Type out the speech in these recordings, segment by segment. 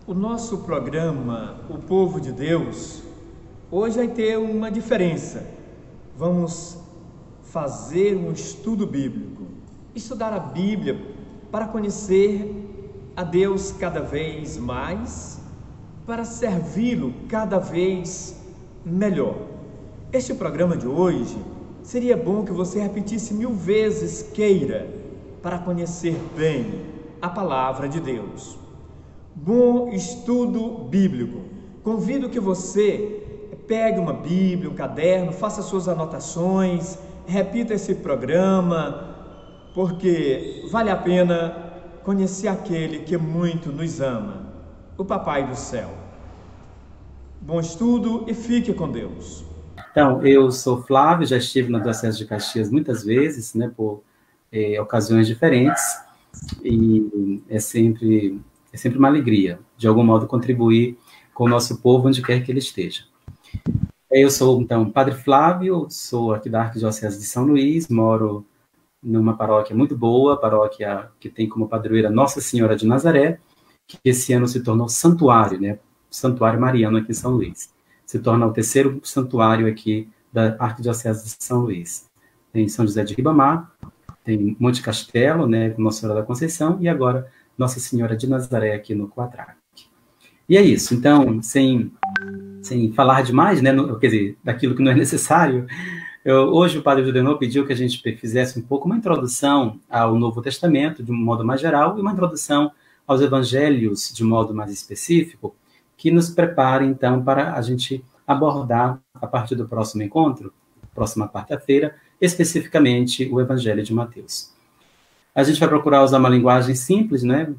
O nosso programa, O Povo de Deus, hoje vai ter uma diferença. Vamos fazer um estudo bíblico, estudar a Bíblia para conhecer a Deus cada vez mais, para servi-lo cada vez melhor. Este programa de hoje seria bom que você repetisse 1000 vezes queira para conhecer bem a palavra de Deus. Bom estudo bíblico. Convido que você pegue uma Bíblia, um caderno, faça suas anotações, repita esse programa, porque vale a pena conhecer aquele que muito nos ama, o Papai do Céu. Bom estudo e fique com Deus. Então, eu sou Flávio, já estive na Diocese de Caxias muitas vezes, né, por ocasiões diferentes, e é sempre uma alegria, de algum modo, contribuir com o nosso povo, onde quer que ele esteja. Eu sou, então, Padre Flávio, sou aqui da Arquidiocese de São Luís, moro numa paróquia muito boa, paróquia que tem como padroeira Nossa Senhora de Nazaré, que esse ano se tornou santuário, né, santuário mariano aqui em São Luís. Se torna o terceiro santuário aqui da Arquidiocese de São Luís. Tem São José de Ribamar, tem Monte Castelo, né, com Nossa Senhora da Conceição, e agora Nossa Senhora de Nazaré aqui no Quatraque. E é isso, então, sem falar demais, né, quer dizer, daquilo que não é necessário, hoje o Padre Judenor pediu que a gente fizesse um pouco uma introdução ao Novo Testamento, de um modo mais geral, e uma introdução aos Evangelhos, de um modo mais específico, que nos prepare, então, para a gente abordar, a partir do próximo encontro, próxima quarta-feira, especificamente o Evangelho de Mateus. A gente vai procurar usar uma linguagem simples, né?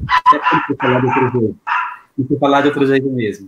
Não falar de outro jeito mesmo.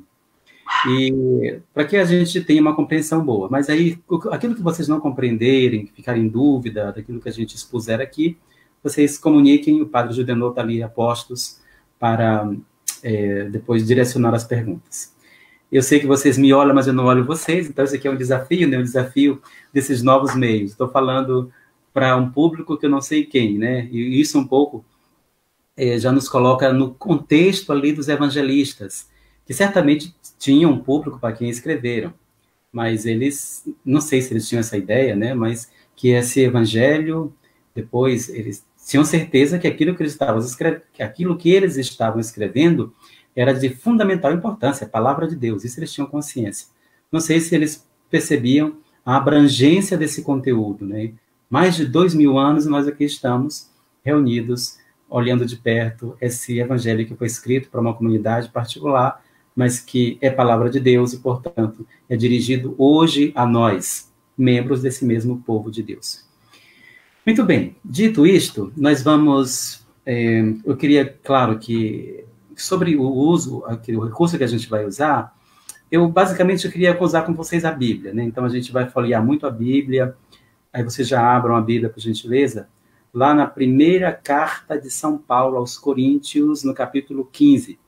E para que a gente tenha uma compreensão boa. Mas aí, aquilo que vocês não compreenderem, ficarem em dúvida daquilo que a gente expuser aqui, vocês comuniquem, o Padre Judenor está ali a postos para depois direcionar as perguntas. Eu sei que vocês me olham, mas eu não olho vocês, então esse aqui é um desafio, né? Um desafio desses novos meios. Estou falando para um público que eu não sei quem, né? E isso um pouco já nos coloca no contexto ali dos evangelistas, que certamente tinham um público para quem escreveram, mas eles, não sei se eles tinham essa ideia, né? Mas que esse evangelho, depois eles tinham certeza que aquilo que eles estavam escrevendo era de fundamental importância, a palavra de Deus, isso eles tinham consciência. Não sei se eles percebiam a abrangência desse conteúdo, né? Mais de 2000 anos nós aqui estamos reunidos, olhando de perto esse evangelho que foi escrito para uma comunidade particular, mas que é palavra de Deus e, portanto, é dirigido hoje a nós, membros desse mesmo povo de Deus. Muito bem, dito isto, nós vamos... eu queria, claro, que sobre o uso, o recurso que a gente vai usar, eu queria usar com vocês a Bíblia, né? Então a gente vai folhear muito a Bíblia, aí vocês já abram a Bíblia, por gentileza, lá na primeira carta de São Paulo aos Coríntios, no capítulo 15.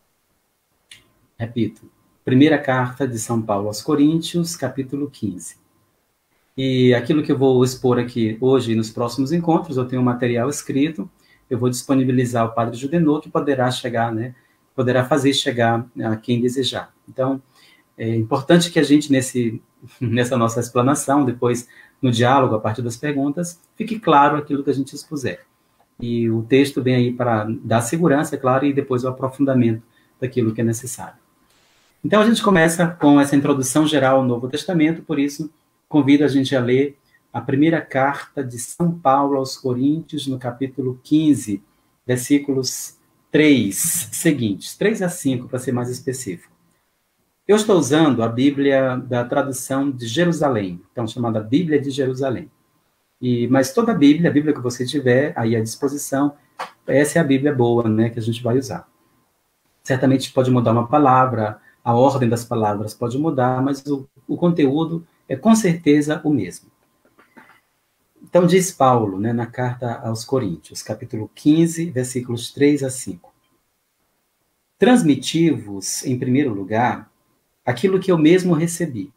Repito, primeira carta de São Paulo aos Coríntios, capítulo 15. E aquilo que eu vou expor aqui hoje e nos próximos encontros, eu tenho um material escrito, eu vou disponibilizar ao Padre Judenor, que poderá chegar, né, poderá fazer chegar a quem desejar. Então, é importante que a gente, nessa nossa explanação, depois no diálogo, a partir das perguntas, fique claro aquilo que a gente expuser. E o texto vem aí para dar segurança, é claro, e depois o aprofundamento daquilo que é necessário. Então, a gente começa com essa introdução geral ao Novo Testamento, por isso, convido a gente a ler a primeira carta de São Paulo aos Coríntios, no capítulo 15, versículos 3 seguintes, 3 a 5, para ser mais específico. Eu estou usando a Bíblia da tradução de Jerusalém, então chamada Bíblia de Jerusalém. Mas toda a Bíblia que você tiver aí à disposição, essa é a Bíblia boa, né, que a gente vai usar. Certamente pode mudar uma palavra, a ordem das palavras pode mudar, mas o conteúdo é com certeza o mesmo. Então diz Paulo, né, na carta aos Coríntios, capítulo 15, versículos 3 a 5. Transmiti-vos, em primeiro lugar, aquilo que eu mesmo recebi.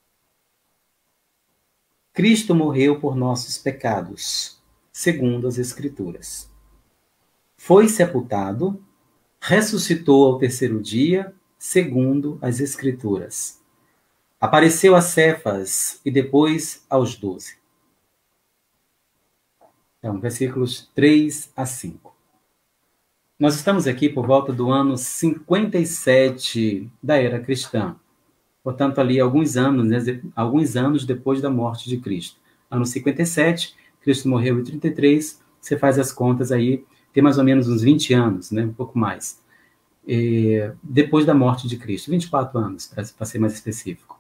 Cristo morreu por nossos pecados, segundo as Escrituras. Foi sepultado ressuscitou ao terceiro dia, segundo as Escrituras. Apareceu a Cefas e depois aos 12. Então, versículos 3 a 5. Nós estamos aqui por volta do ano 57 da era cristã. Portanto, ali alguns anos, né, alguns anos depois da morte de Cristo. Ano 57, Cristo morreu em 33, você faz as contas aí, tem mais ou menos uns 20 anos, né, um pouco mais. Depois da morte de Cristo, 24 anos, para ser mais específico.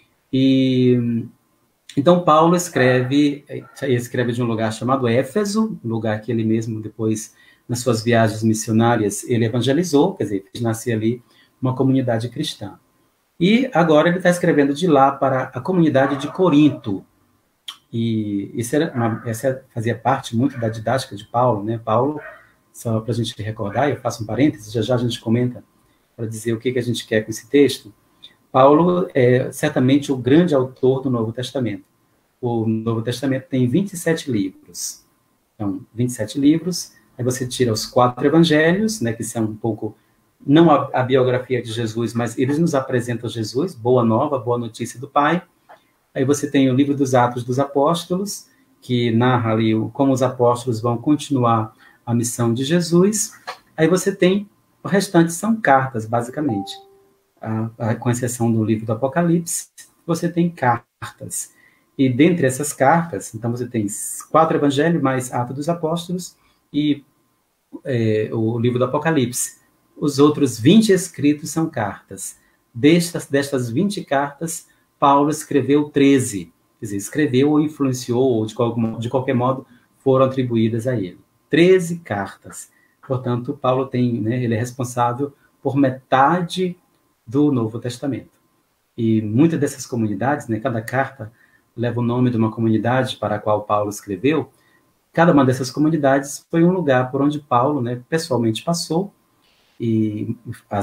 Então, Paulo escreve de um lugar chamado Éfeso, um lugar que ele mesmo, depois, nas suas viagens missionárias, ele evangelizou, quer dizer, fez nascer ali uma comunidade cristã. E agora ele está escrevendo de lá para a comunidade de Corinto. E essa fazia parte muito da didática de Paulo, né? Paulo, só para a gente recordar, eu faço um parênteses, já a gente comenta para dizer o que a gente quer com esse texto. Paulo é certamente o grande autor do Novo Testamento. O Novo Testamento tem 27 livros. Então, 27 livros, aí você tira os 4 evangelhos, né, que são um pouco, não a biografia de Jesus, mas eles nos apresentam Jesus, boa nova, boa notícia do Pai. Aí você tem o livro dos Atos dos Apóstolos, que narra ali como os apóstolos vão continuar a missão de Jesus. Aí você tem, o restante são cartas, basicamente. Com exceção do livro do Apocalipse, você tem cartas. E dentre essas cartas, então você tem 4 evangelhos, mais Atos dos Apóstolos e o livro do Apocalipse. Os outros 20 escritos são cartas. Destas 20 cartas, Paulo escreveu 13. Quer dizer, escreveu ou influenciou, ou de qualquer modo, foram atribuídas a ele. 13 cartas. Portanto, Paulo ele é responsável por metade do Novo Testamento. E muitas dessas comunidades, né, cada carta leva o nome de uma comunidade para a qual Paulo escreveu. Cada uma dessas comunidades foi um lugar por onde Paulo, né, pessoalmente passou, e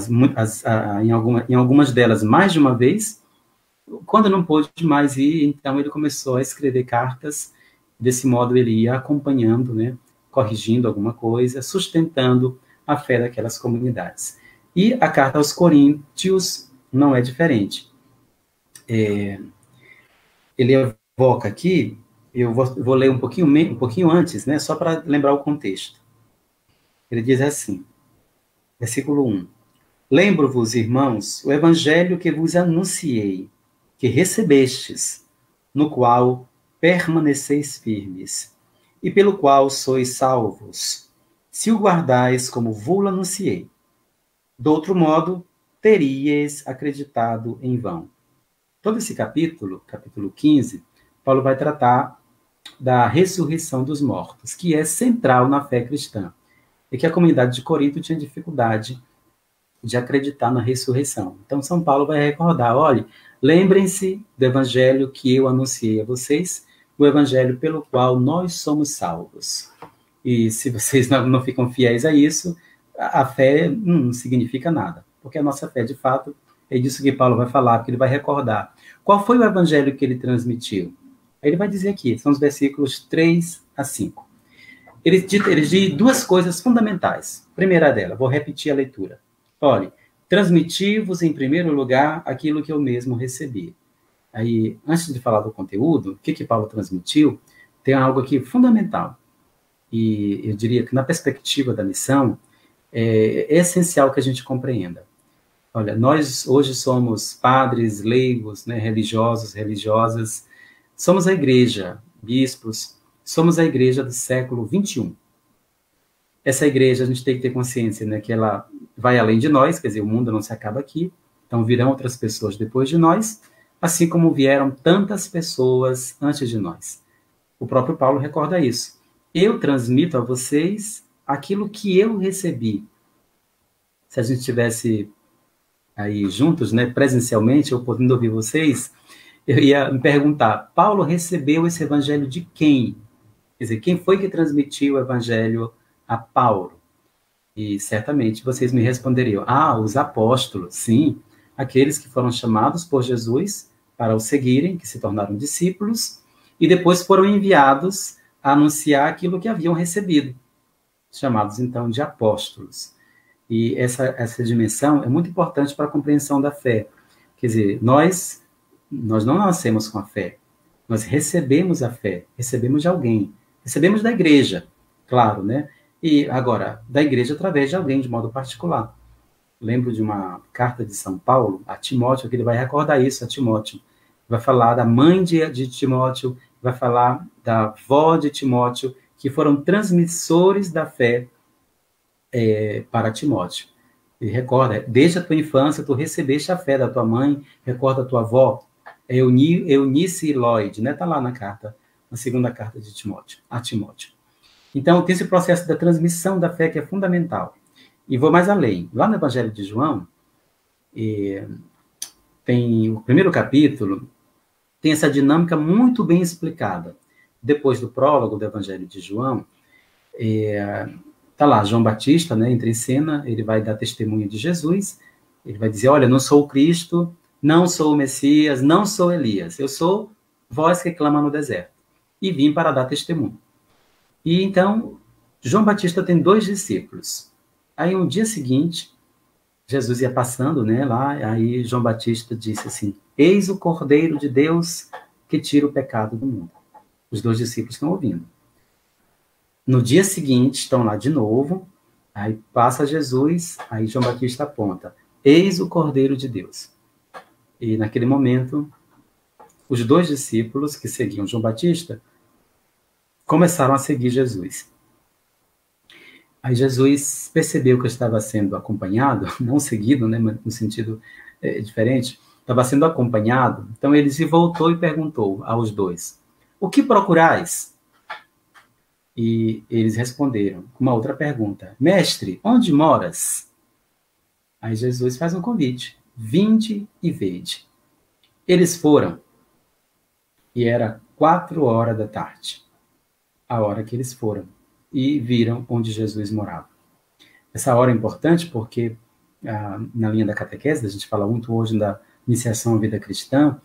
em algumas delas mais de uma vez. Quando não pôde mais ir, então ele começou a escrever cartas. Desse modo ele ia acompanhando, né, corrigindo alguma coisa, sustentando a fé daquelas comunidades. E a carta aos Coríntios não é diferente. Ele evoca aqui, eu vou ler um pouquinho antes, né, só para lembrar o contexto. Ele diz assim, versículo 1. Lembro-vos, irmãos, o evangelho que vos anunciei, que recebestes, no qual permaneceis firmes, e pelo qual sois salvos, se o guardais como vos anunciei. Do outro modo, teríeis acreditado em vão. Todo esse capítulo 15, Paulo vai tratar da ressurreição dos mortos, que é central na fé cristã. E que a comunidade de Corinto tinha dificuldade de acreditar na ressurreição. Então, São Paulo vai recordar, olha, lembrem-se do evangelho que eu anunciei a vocês, o evangelho pelo qual nós somos salvos. E se vocês não ficam fiéis a isso, a fé não significa nada, porque a nossa fé, de fato, é disso que Paulo vai falar, porque ele vai recordar. Qual foi o evangelho que ele transmitiu? Aí ele vai dizer aqui, são os versículos 3 a 5. Ele diz 2 coisas fundamentais. Primeira dela, vou repetir a leitura. Olha, transmiti-vos em primeiro lugar aquilo que eu mesmo recebi. Aí, antes de falar do conteúdo, o que Paulo transmitiu, tem algo aqui fundamental. E eu diria que na perspectiva da missão, é essencial que a gente compreenda. Olha, nós hoje somos padres, leigos, né, religiosos, religiosas, somos a igreja, bispos, somos a igreja do século 21. Essa igreja, a gente tem que ter consciência, né, que ela vai além de nós, quer dizer, o mundo não se acaba aqui, então virão outras pessoas depois de nós, assim como vieram tantas pessoas antes de nós. O próprio Paulo recorda isso. Eu transmito a vocês aquilo que eu recebi. Se a gente estivesse aí juntos, né, presencialmente, eu podendo ouvir vocês, eu ia me perguntar, Paulo recebeu esse evangelho de quem? Quer dizer, quem foi que transmitiu o evangelho a Paulo? E certamente vocês me responderiam, os apóstolos, sim, aqueles que foram chamados por Jesus para o seguirem, que se tornaram discípulos, e depois foram enviados a anunciar aquilo que haviam recebido, chamados então de apóstolos. E essa dimensão é muito importante para a compreensão da fé. Quer dizer, nós não nascemos com a fé, nós recebemos a fé, recebemos de alguém, recebemos da igreja, claro, né? E agora, da igreja através de alguém, de modo particular. Lembro de uma carta de São Paulo a Timóteo, que ele vai recordar isso a Timóteo. Vai falar da mãe de Timóteo, vai falar da avó de Timóteo, que foram transmissores da fé para Timóteo. E recorda, desde a tua infância, tu recebeste a fé da tua mãe, recorda a tua avó, Eunice Lloyd, né? Está lá na carta, na segunda carta de Timóteo, a Timóteo. Então, tem esse processo da transmissão da fé que é fundamental. E vou mais além. Lá no Evangelho de João, tem o primeiro capítulo, tem essa dinâmica muito bem explicada. Depois do prólogo do Evangelho de João, tá lá, João Batista, né, entra em cena, ele vai dar testemunho de Jesus, ele vai dizer, olha, não sou o Cristo, não sou o Messias, não sou Elias, eu sou voz que clama no deserto, e vim para dar testemunho. E então, João Batista tem 2 discípulos. Aí, um dia seguinte, Jesus ia passando, né, lá, aí João Batista disse assim, eis o Cordeiro de Deus que tira o pecado do mundo. Os 2 discípulos estão ouvindo. No dia seguinte, estão lá de novo, aí passa Jesus, aí João Batista aponta, eis o Cordeiro de Deus. E naquele momento, os 2 discípulos que seguiam João Batista começaram a seguir Jesus. Aí Jesus percebeu que estava sendo acompanhado, não seguido, né, mas no sentido diferente, estava sendo acompanhado, então ele se voltou e perguntou aos 2, o que procurais? E eles responderam com uma outra pergunta, mestre, onde moras? Aí Jesus faz um convite, vinde e vede. Eles foram, e era 4h da tarde, a hora que eles foram, e viram onde Jesus morava. Essa hora é importante porque, na linha da catequese, a gente fala muito hoje da iniciação à vida cristã,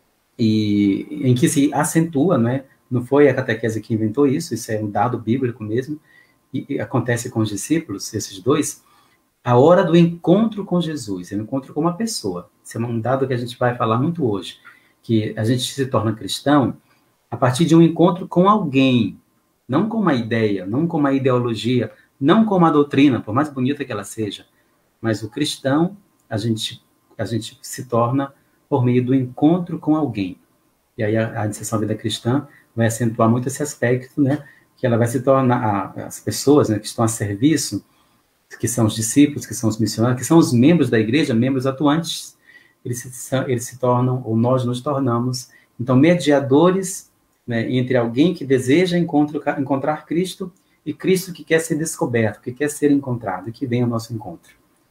e em que se acentua, não foi a catequese que inventou isso, isso é um dado bíblico mesmo, e acontece com os discípulos, esses 2, a hora do encontro com Jesus, é um encontro com uma pessoa. Isso é um dado que a gente vai falar muito hoje, que a gente se torna cristão a partir de um encontro com alguém, não com uma ideia, não com uma ideologia, não com uma doutrina, por mais bonita que ela seja, mas o cristão, a gente se torna por meio do encontro com alguém. E aí a iniciação à vida cristã vai acentuar muito esse aspecto, que ela vai se tornar, as pessoas, que estão a serviço, que são os discípulos, que são os missionários, que são os membros da igreja, membros atuantes, eles se tornam, ou nós nos tornamos, então, mediadores, entre alguém que deseja encontrar Cristo e Cristo que quer ser descoberto, que quer ser encontrado, e que vem ao nosso encontro.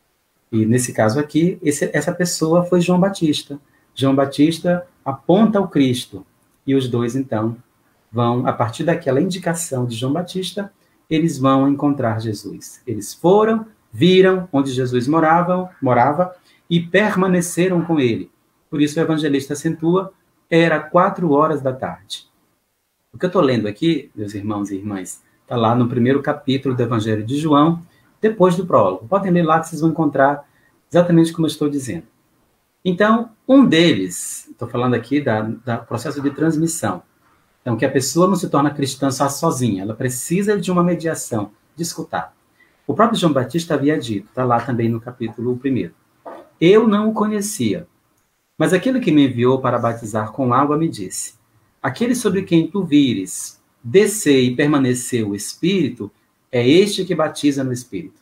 E nesse caso aqui, essa pessoa foi João Batista. João Batista aponta ao Cristo, e os 2, então, vão, a partir daquela indicação de João Batista, eles vão encontrar Jesus. Eles foram, viram onde Jesus morava e permaneceram com ele. Por isso o evangelista acentua, era 4h da tarde. O que eu estou lendo aqui, meus irmãos e irmãs, está lá no primeiro capítulo do Evangelho de João, depois do prólogo. Podem ler lá que vocês vão encontrar exatamente como eu estou dizendo. Então, um deles, estou falando aqui da processo de transmissão. Então, que a pessoa não se torna cristã só sozinha, ela precisa de uma mediação, de escutar. O próprio João Batista havia dito, está lá também no capítulo 1. Eu não o conhecia, mas aquele que me enviou para batizar com água me disse, aquele sobre quem tu vires, descer e permanecer o Espírito, é este que batiza no Espírito.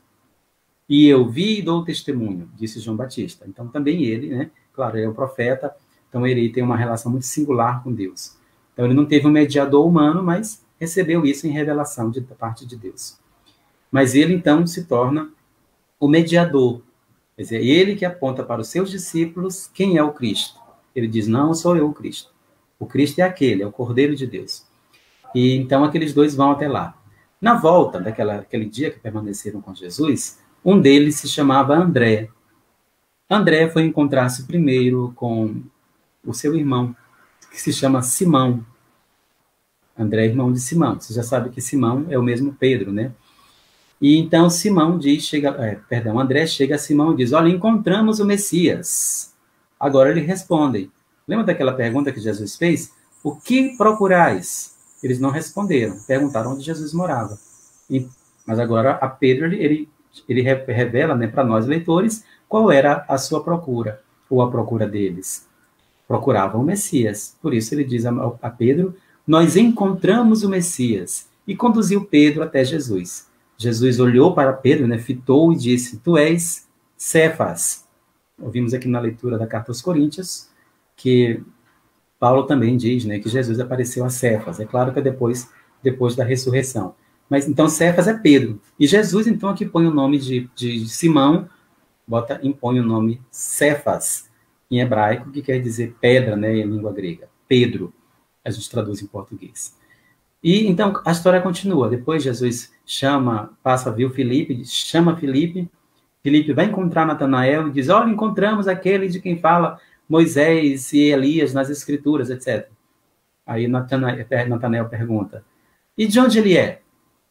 E eu vi e dou testemunho, disse João Batista. Então, também ele, claro, ele é um profeta, então ele tem uma relação muito singular com Deus. Então, ele não teve um mediador humano, mas recebeu isso em revelação da parte de Deus. Mas ele, então, se torna o mediador. Quer dizer, ele que aponta para os seus discípulos quem é o Cristo. Ele diz, não sou eu o Cristo. O Cristo é aquele, é o Cordeiro de Deus. E então aqueles 2 vão até lá. Na volta daquele dia que permaneceram com Jesus, um deles se chamava André. André foi encontrar-se primeiro com o seu irmão, que se chama Simão. André é irmão de Simão. Você já sabe que Simão é o mesmo Pedro, E então Simão diz, André chega a Simão e diz, olha, encontramos o Messias. Agora eles respondem. Lembra daquela pergunta que Jesus fez? O que procurais? Eles não responderam, perguntaram onde Jesus morava. Mas agora a Pedro, ele revela, né, para nós leitores qual era a sua procura, ou a procura deles. Procuravam o Messias. Por isso ele diz a Pedro, nós encontramos o Messias. E conduziu Pedro até Jesus. Jesus olhou para Pedro, né, fitou e disse, tu és Cefas. Ouvimos aqui na leitura da carta aos Coríntios que Paulo também diz, né, que Jesus apareceu a Cefas. É claro que é depois da ressurreição. Mas então Cefas é Pedro. E Jesus, então, aqui põe o nome de Simão, impõe o nome Cefas, em hebraico, que quer dizer pedra, né, em língua grega. Pedro, a gente traduz em português. E então a história continua. Depois Jesus passa a ver o Filipe, chama Filipe. Filipe vai encontrar Natanael e diz, olha, encontramos aquele de quem fala Moisés e Elias nas Escrituras, etc. Aí Natanael pergunta, e de onde ele é?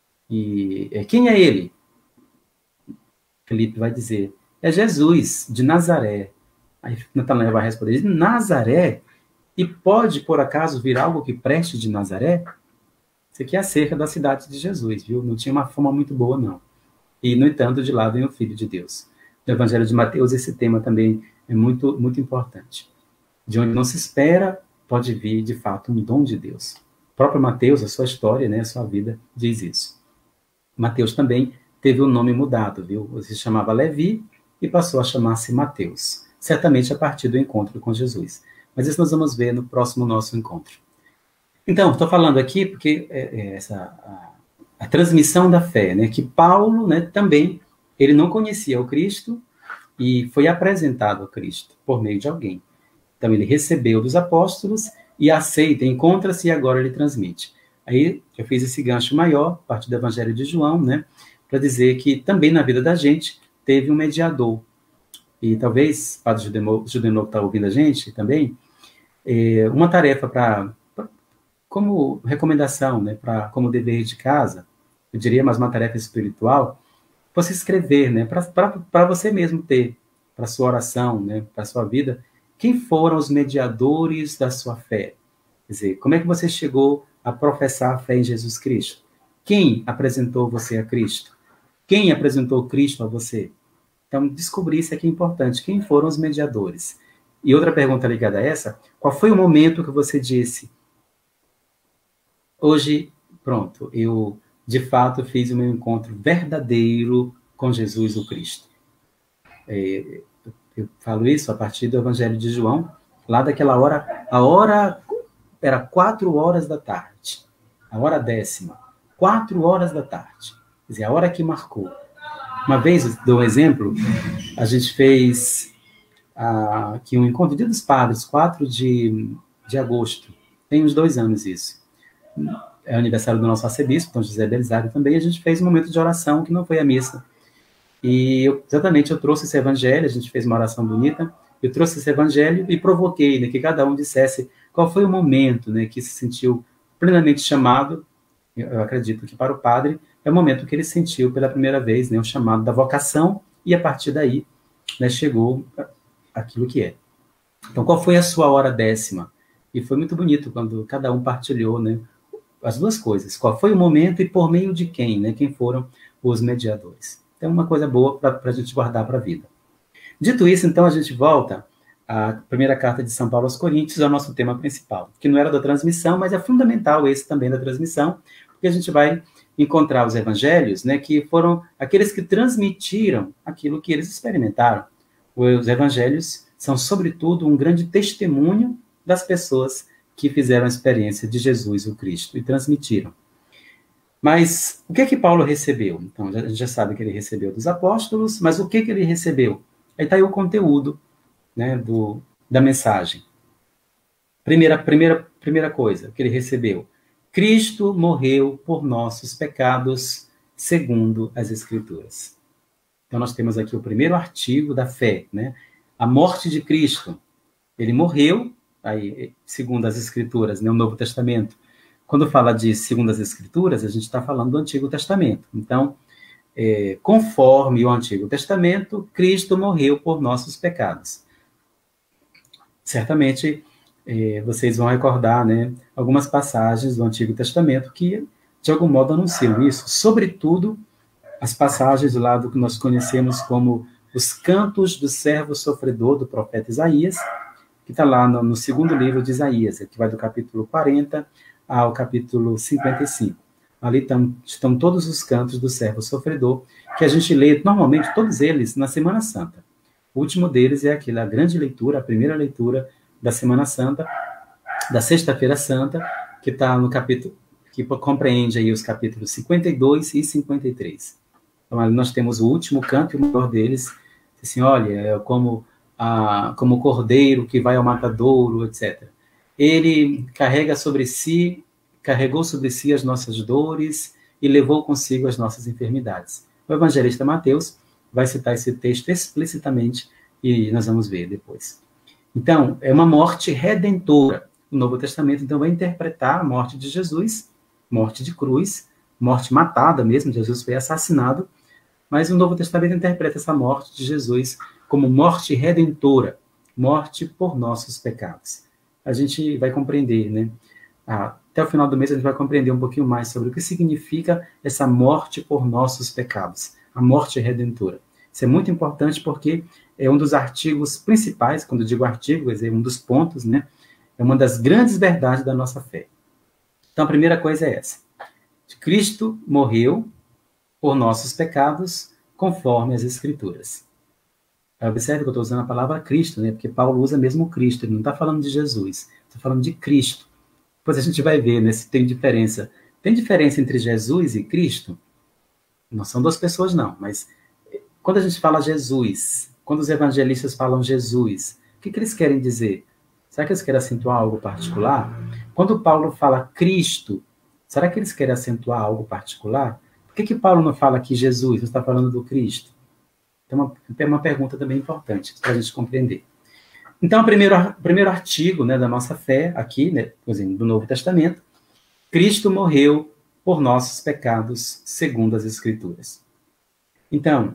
E quem é ele? Filipe vai dizer, é Jesus, de Nazaré. Aí Natanael vai responder, de Nazaré? E pode, por acaso, vir algo que preste de Nazaré? Isso aqui é acerca da cidade de Jesus, viu? Não tinha uma fama muito boa, não. E, no entanto, de lá vem o Filho de Deus. No Evangelho de Mateus, esse tema também é muito, muito importante. De onde não se espera, pode vir, de fato, um dom de Deus. O próprio Mateus, a sua história, né, a sua vida, diz isso. Mateus também teve o nome mudado, viu? Ele se chamava Levi e passou a chamar-se Mateus. Certamente a partir do encontro com Jesus. Mas isso nós vamos ver no próximo nosso encontro. Então, estou falando aqui porque a transmissão da fé, né, que Paulo, né, também, ele não conhecia o Cristo e foi apresentado ao Cristo por meio de alguém. Então, ele recebeu dos apóstolos e aceita, encontra-se e agora ele transmite. Aí, eu fiz esse gancho maior, a partir do Evangelho de João, né, para dizer que também na vida da gente teve um mediador. E talvez, o Padre Judenor que está ouvindo a gente também, uma tarefa como recomendação, né, como dever de casa, eu diria, mas uma tarefa espiritual, você escrever, né, para você mesmo ter, para sua oração, né, para sua vida, quem foram os mediadores da sua fé? Quer dizer, como é que você chegou a professar a fé em Jesus Cristo? Quem apresentou você a Cristo? Quem apresentou Cristo a você? Então, descobrir isso aqui é importante. Quem foram os mediadores? E outra pergunta ligada a essa, qual foi o momento que você disse, hoje, pronto, eu, de fato, fiz o meu encontro verdadeiro com Jesus o Cristo? Eu falo isso a partir do Evangelho de João, lá daquela hora, a hora era 4 horas da tarde, a hora 10ª, 4 horas da tarde, quer dizer, a hora que marcou. Uma vez, dou um exemplo, a gente fez aqui um encontro, Dia dos Padres, 4 de agosto, tem uns 2 anos isso. É o aniversário do nosso arcebispo, Dom José Belisário também, a gente fez um momento de oração, que não foi a missa. E exatamente eu trouxe esse evangelho, a gente fez uma oração bonita, eu trouxe esse evangelho e provoquei, né, que cada um dissesse qual foi o momento, né, que se sentiu plenamente chamado. Eu acredito que para o padre é o momento que ele sentiu pela primeira vez, né, o chamado da vocação, e a partir daí, né, chegou aquilo que é. Então, qual foi a sua hora 10ª? E foi muito bonito quando cada um partilhou, né, as duas coisas. Qual foi o momento e por meio de quem, né, quem foram os mediadores. Então, uma coisa boa para a gente guardar para a vida. Dito isso, então, a gente volta à primeira carta de São Paulo aos Coríntios, ao nosso tema principal, que não era da transmissão, mas é fundamental esse também da transmissão, porque a gente vai encontrar os evangelhos, né, que foram aqueles que transmitiram aquilo que eles experimentaram. Os evangelhos são, sobretudo, um grande testemunho das pessoas que fizeram a experiência de Jesus, o Cristo, e transmitiram. Mas o que Paulo recebeu? Então, a gente já sabe que ele recebeu dos apóstolos, mas o que ele recebeu? Aí está aí o conteúdo, né, da mensagem. Primeira coisa que ele recebeu. Cristo morreu por nossos pecados, segundo as Escrituras. Então, nós temos aqui o primeiro artigo da fé, né? A morte de Cristo. Ele morreu, aí, segundo as Escrituras, né, o Novo Testamento. Quando fala de segundo as Escrituras, a gente está falando do Antigo Testamento. Então, conforme o Antigo Testamento, Cristo morreu por nossos pecados. Certamente, vocês vão recordar, né, algumas passagens do Antigo Testamento que, de algum modo, anunciam isso. Sobretudo, as passagens lá do que nós conhecemos como os cantos do servo sofredor do profeta Isaías, que está lá no segundo livro de Isaías, que vai do capítulo 40 ao capítulo 55. Ali estão todos os cantos do servo sofredor, que a gente lê, normalmente, todos eles, na Semana Santa. O último deles é a grande leitura, a primeira leitura da Semana Santa, da Sexta-feira Santa, que está no capítulo, que compreende aí os capítulos 52 e 53. Então, ali nós temos o último canto e o maior deles, assim, olha, é como o cordeiro que vai ao matadouro, etc. Ele carregou sobre si as nossas dores e levou consigo as nossas enfermidades. O evangelista Mateus vai citar esse texto explicitamente e nós vamos ver depois. Então, é uma morte redentora. O Novo Testamento, então, vai interpretar a morte de Jesus, morte de cruz, morte matada mesmo, Jesus foi assassinado, mas o Novo Testamento interpreta essa morte de Jesus como morte redentora, morte por nossos pecados. A gente vai compreender, né? Até o final do mês a gente vai compreender um pouquinho mais sobre o que significa essa morte por nossos pecados, a morte redentora. Isso é muito importante porque é um dos artigos principais, quando eu digo artigo, é um dos pontos, né? É uma das grandes verdades da nossa fé. Então, a primeira coisa é essa. Cristo morreu por nossos pecados, conforme as Escrituras. Observe que eu estou usando a palavra Cristo, né? Porque Paulo usa mesmo Cristo, ele não está falando de Jesus, está falando de Cristo. Depois a gente vai ver, né, se tem diferença. Tem diferença entre Jesus e Cristo? Não são duas pessoas, não, mas quando a gente fala Jesus, quando os evangelistas falam Jesus, o que eles querem dizer? Será que eles querem acentuar algo particular? Quando Paulo fala Cristo, será que eles querem acentuar algo particular? Por que Paulo não fala aqui Jesus, você está falando do Cristo? Então, é uma pergunta também importante para a gente compreender. Então, o primeiro artigo, né, da nossa fé, aqui, né, do Novo Testamento, Cristo morreu por nossos pecados, segundo as Escrituras. Então,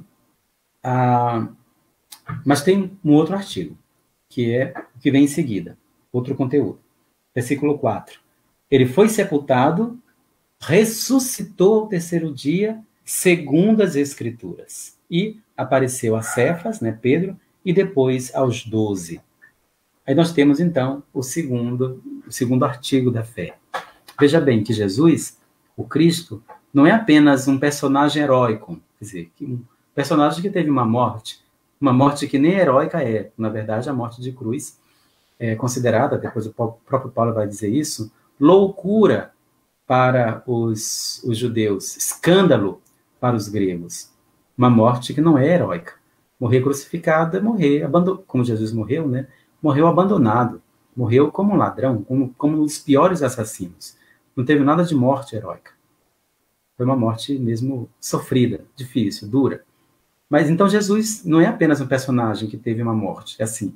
mas tem um outro artigo, que é o que vem em seguida, outro conteúdo. Versículo 4. Ele foi sepultado, ressuscitou ao terceiro dia, segundo as Escrituras, e apareceu a Cefas, né, Pedro, e depois aos 12. Aí nós temos, então, o segundo artigo da fé. Veja bem que Jesus, o Cristo, não é apenas um personagem heróico, quer dizer, um personagem que teve uma morte que nem heróica é. Na verdade, a morte de cruz é considerada, depois o próprio Paulo vai dizer isso, loucura para os judeus, escândalo para os gregos. Uma morte que não é heróica. Morrer crucificado é morrer, como Jesus morreu, né? Morreu abandonado, morreu como um ladrão, como um dos piores assassinos. Não teve nada de morte heróica. Foi uma morte mesmo sofrida, difícil, dura. Mas então Jesus não é apenas um personagem que teve uma morte, é assim.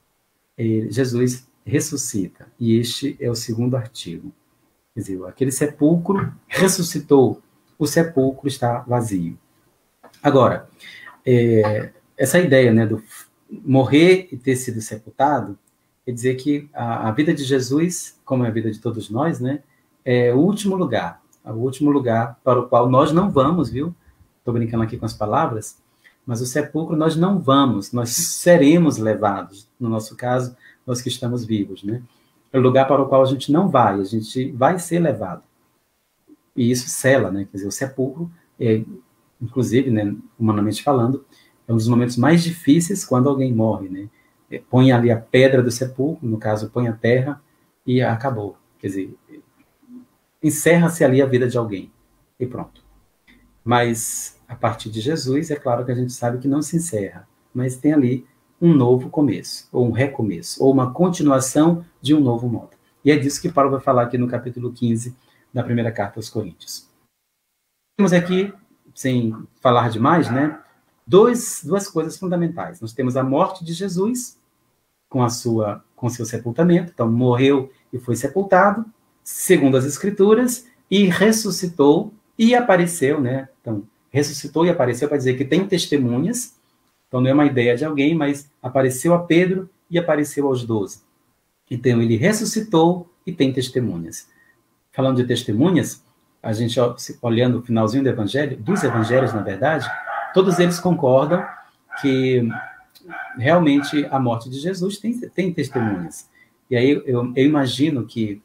Jesus ressuscita, e este é o segundo artigo. Quer dizer, aquele sepulcro ressuscitou, o sepulcro está vazio. Agora, essa ideia, né, do morrer e ter sido sepultado, quer dizer que a vida de Jesus, como é a vida de todos nós, né, é o último lugar para o qual nós não vamos, viu? Estou brincando aqui com as palavras, mas o sepulcro nós não vamos, nós seremos levados, no nosso caso, nós que estamos vivos, né? É o lugar para o qual a gente não vai, a gente vai ser levado. E isso sela, né? Quer dizer, o sepulcro, inclusive, né, humanamente falando, é um dos momentos mais difíceis quando alguém morre, né? Põe ali a pedra do sepulcro, no caso, põe a terra e acabou. Quer dizer, encerra-se ali a vida de alguém e pronto. Mas, a partir de Jesus, é claro que a gente sabe que não se encerra, mas tem ali um novo começo, ou um recomeço, ou uma continuação de um novo modo. E é disso que Paulo vai falar aqui no capítulo 15 da primeira carta aos Coríntios. Temos aqui, sem falar demais, né, duas coisas fundamentais. Nós temos a morte de Jesus, com seu sepultamento, então morreu e foi sepultado, segundo as Escrituras, e ressuscitou e apareceu, né? Então, ressuscitou e apareceu para dizer que tem testemunhas, então não é uma ideia de alguém, mas apareceu a Pedro e apareceu aos 12. Então ele ressuscitou e tem testemunhas. Falando de testemunhas, a gente olhando o finalzinho do evangelho, dos evangelhos, na verdade, todos eles concordam que realmente a morte de Jesus tem testemunhas. E aí eu imagino que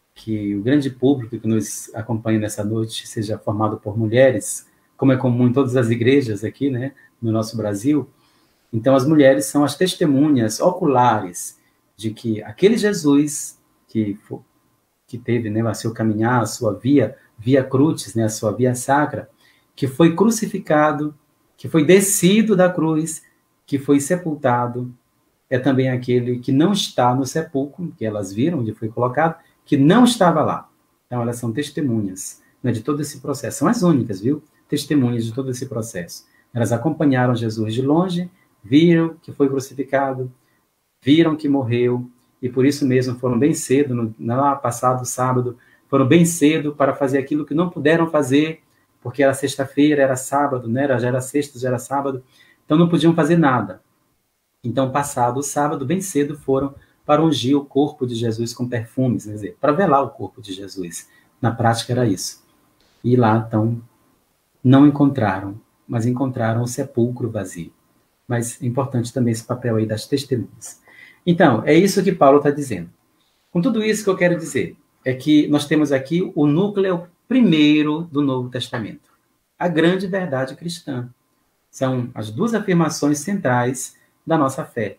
o grande público que nos acompanha nessa noite seja formado por mulheres, como é comum em todas as igrejas aqui, né, no nosso Brasil. Então, as mulheres são as testemunhas oculares de que aquele Jesus que teve, né, a seu caminhar, a sua via crucis, né, a sua via sacra, que foi crucificado, que foi descido da cruz, que foi sepultado, é também aquele que não está no sepulcro, que elas viram onde foi colocado, que não estava lá. Então, elas são testemunhas, né, de todo esse processo. São as únicas, viu? Testemunhas de todo esse processo. Elas acompanharam Jesus de longe, viram que foi crucificado, viram que morreu, e por isso mesmo foram bem cedo, no passado sábado, foram bem cedo para fazer aquilo que não puderam fazer, porque era sexta-feira, era sábado, né? Já era sexta, já era sábado, então não podiam fazer nada. Então, passado o sábado, bem cedo, foram para ungir o corpo de Jesus com perfumes, quer dizer, para velar o corpo de Jesus. Na prática era isso. E lá, então, não encontraram, mas encontraram o sepulcro vazio. Mas é importante também esse papel aí das testemunhas. Então, é isso que Paulo está dizendo. Com tudo isso que eu quero dizer, é que nós temos aqui o núcleo primeiro do Novo Testamento. A grande verdade cristã. São as duas afirmações centrais da nossa fé.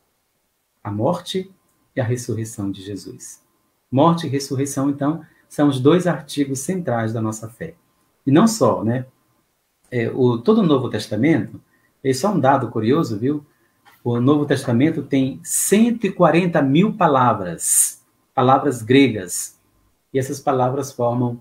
A morte e a ressurreição de Jesus. Morte e ressurreição, então, são os dois artigos centrais da nossa fé. E não só, né? Todo o Novo Testamento, é só um dado curioso, viu? O Novo Testamento tem 140 mil palavras gregas. E essas palavras formam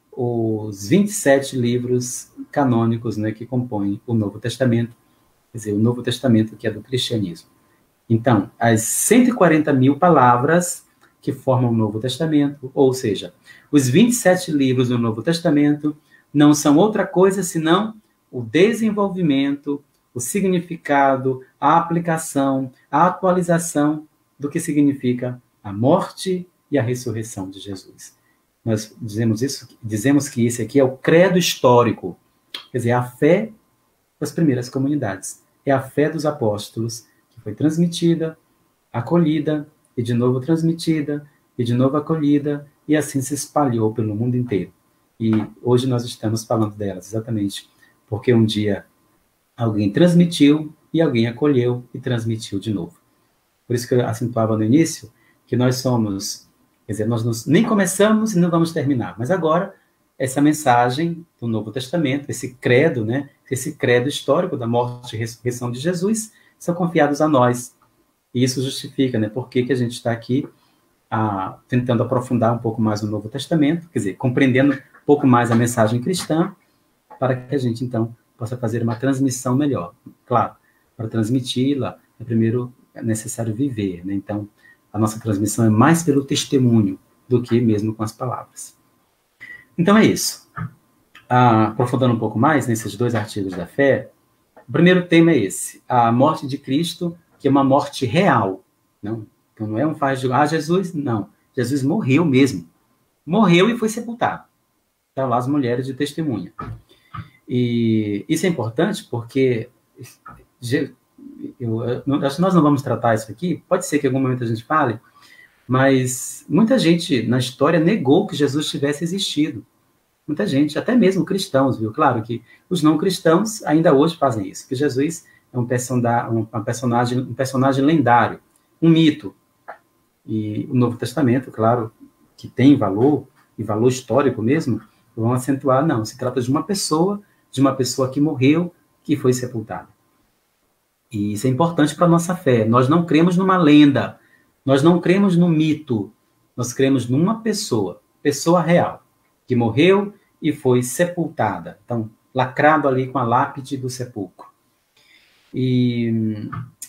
os 27 livros canônicos, né, que compõem o Novo Testamento, quer dizer, o Novo Testamento que é do cristianismo. Então, as 140 mil palavras que formam o Novo Testamento, ou seja, os 27 livros do Novo Testamento não são outra coisa senão o desenvolvimento, o significado, a aplicação, a atualização do que significa a morte e a ressurreição de Jesus. Nós dizemos que esse aqui é o credo histórico, quer dizer, a fé das primeiras comunidades. É a fé dos apóstolos, que foi transmitida, acolhida, e de novo transmitida, e de novo acolhida, e assim se espalhou pelo mundo inteiro. E hoje nós estamos falando delas, exatamente, porque um dia alguém transmitiu, e alguém acolheu, e transmitiu de novo. Por isso que eu acentuava no início, que nós somos, quer dizer, nós nem começamos e não vamos terminar, mas agora, essa mensagem do Novo Testamento, esse credo, né, esse credo histórico da morte e ressurreição de Jesus, são confiados a nós. E isso justifica, né, por que a gente está aqui tentando aprofundar um pouco mais o Novo Testamento, quer dizer, compreendendo um pouco mais a mensagem cristã, para que a gente, então, possa fazer uma transmissão melhor. Claro, para transmiti-la, primeiro é necessário viver, né? Então, a nossa transmissão é mais pelo testemunho do que mesmo com as palavras. Então, é isso. Aprofundando um pouco mais nesses dois artigos da fé, o primeiro tema é esse, a morte de Cristo, que é uma morte real. Não? Então, não é um faz de Jesus, não. Jesus morreu mesmo. Morreu e foi sepultado. Está lá as mulheres de testemunha. E isso é importante porque acho que nós não vamos tratar isso aqui, pode ser que em algum momento a gente fale, mas muita gente na história negou que Jesus tivesse existido. Muita gente, até mesmo cristãos, viu? Claro que os não cristãos ainda hoje fazem isso, que Jesus é um personagem lendário, um mito. E o Novo Testamento, claro, que tem valor, e valor histórico mesmo, vão acentuar, não, se trata de uma pessoa que morreu, que foi sepultada. E isso é importante para a nossa fé. Nós não cremos numa lenda, nós não cremos num mito, nós cremos numa pessoa real, que morreu e foi sepultada. Então, lacrado ali com a lápide do sepulcro. E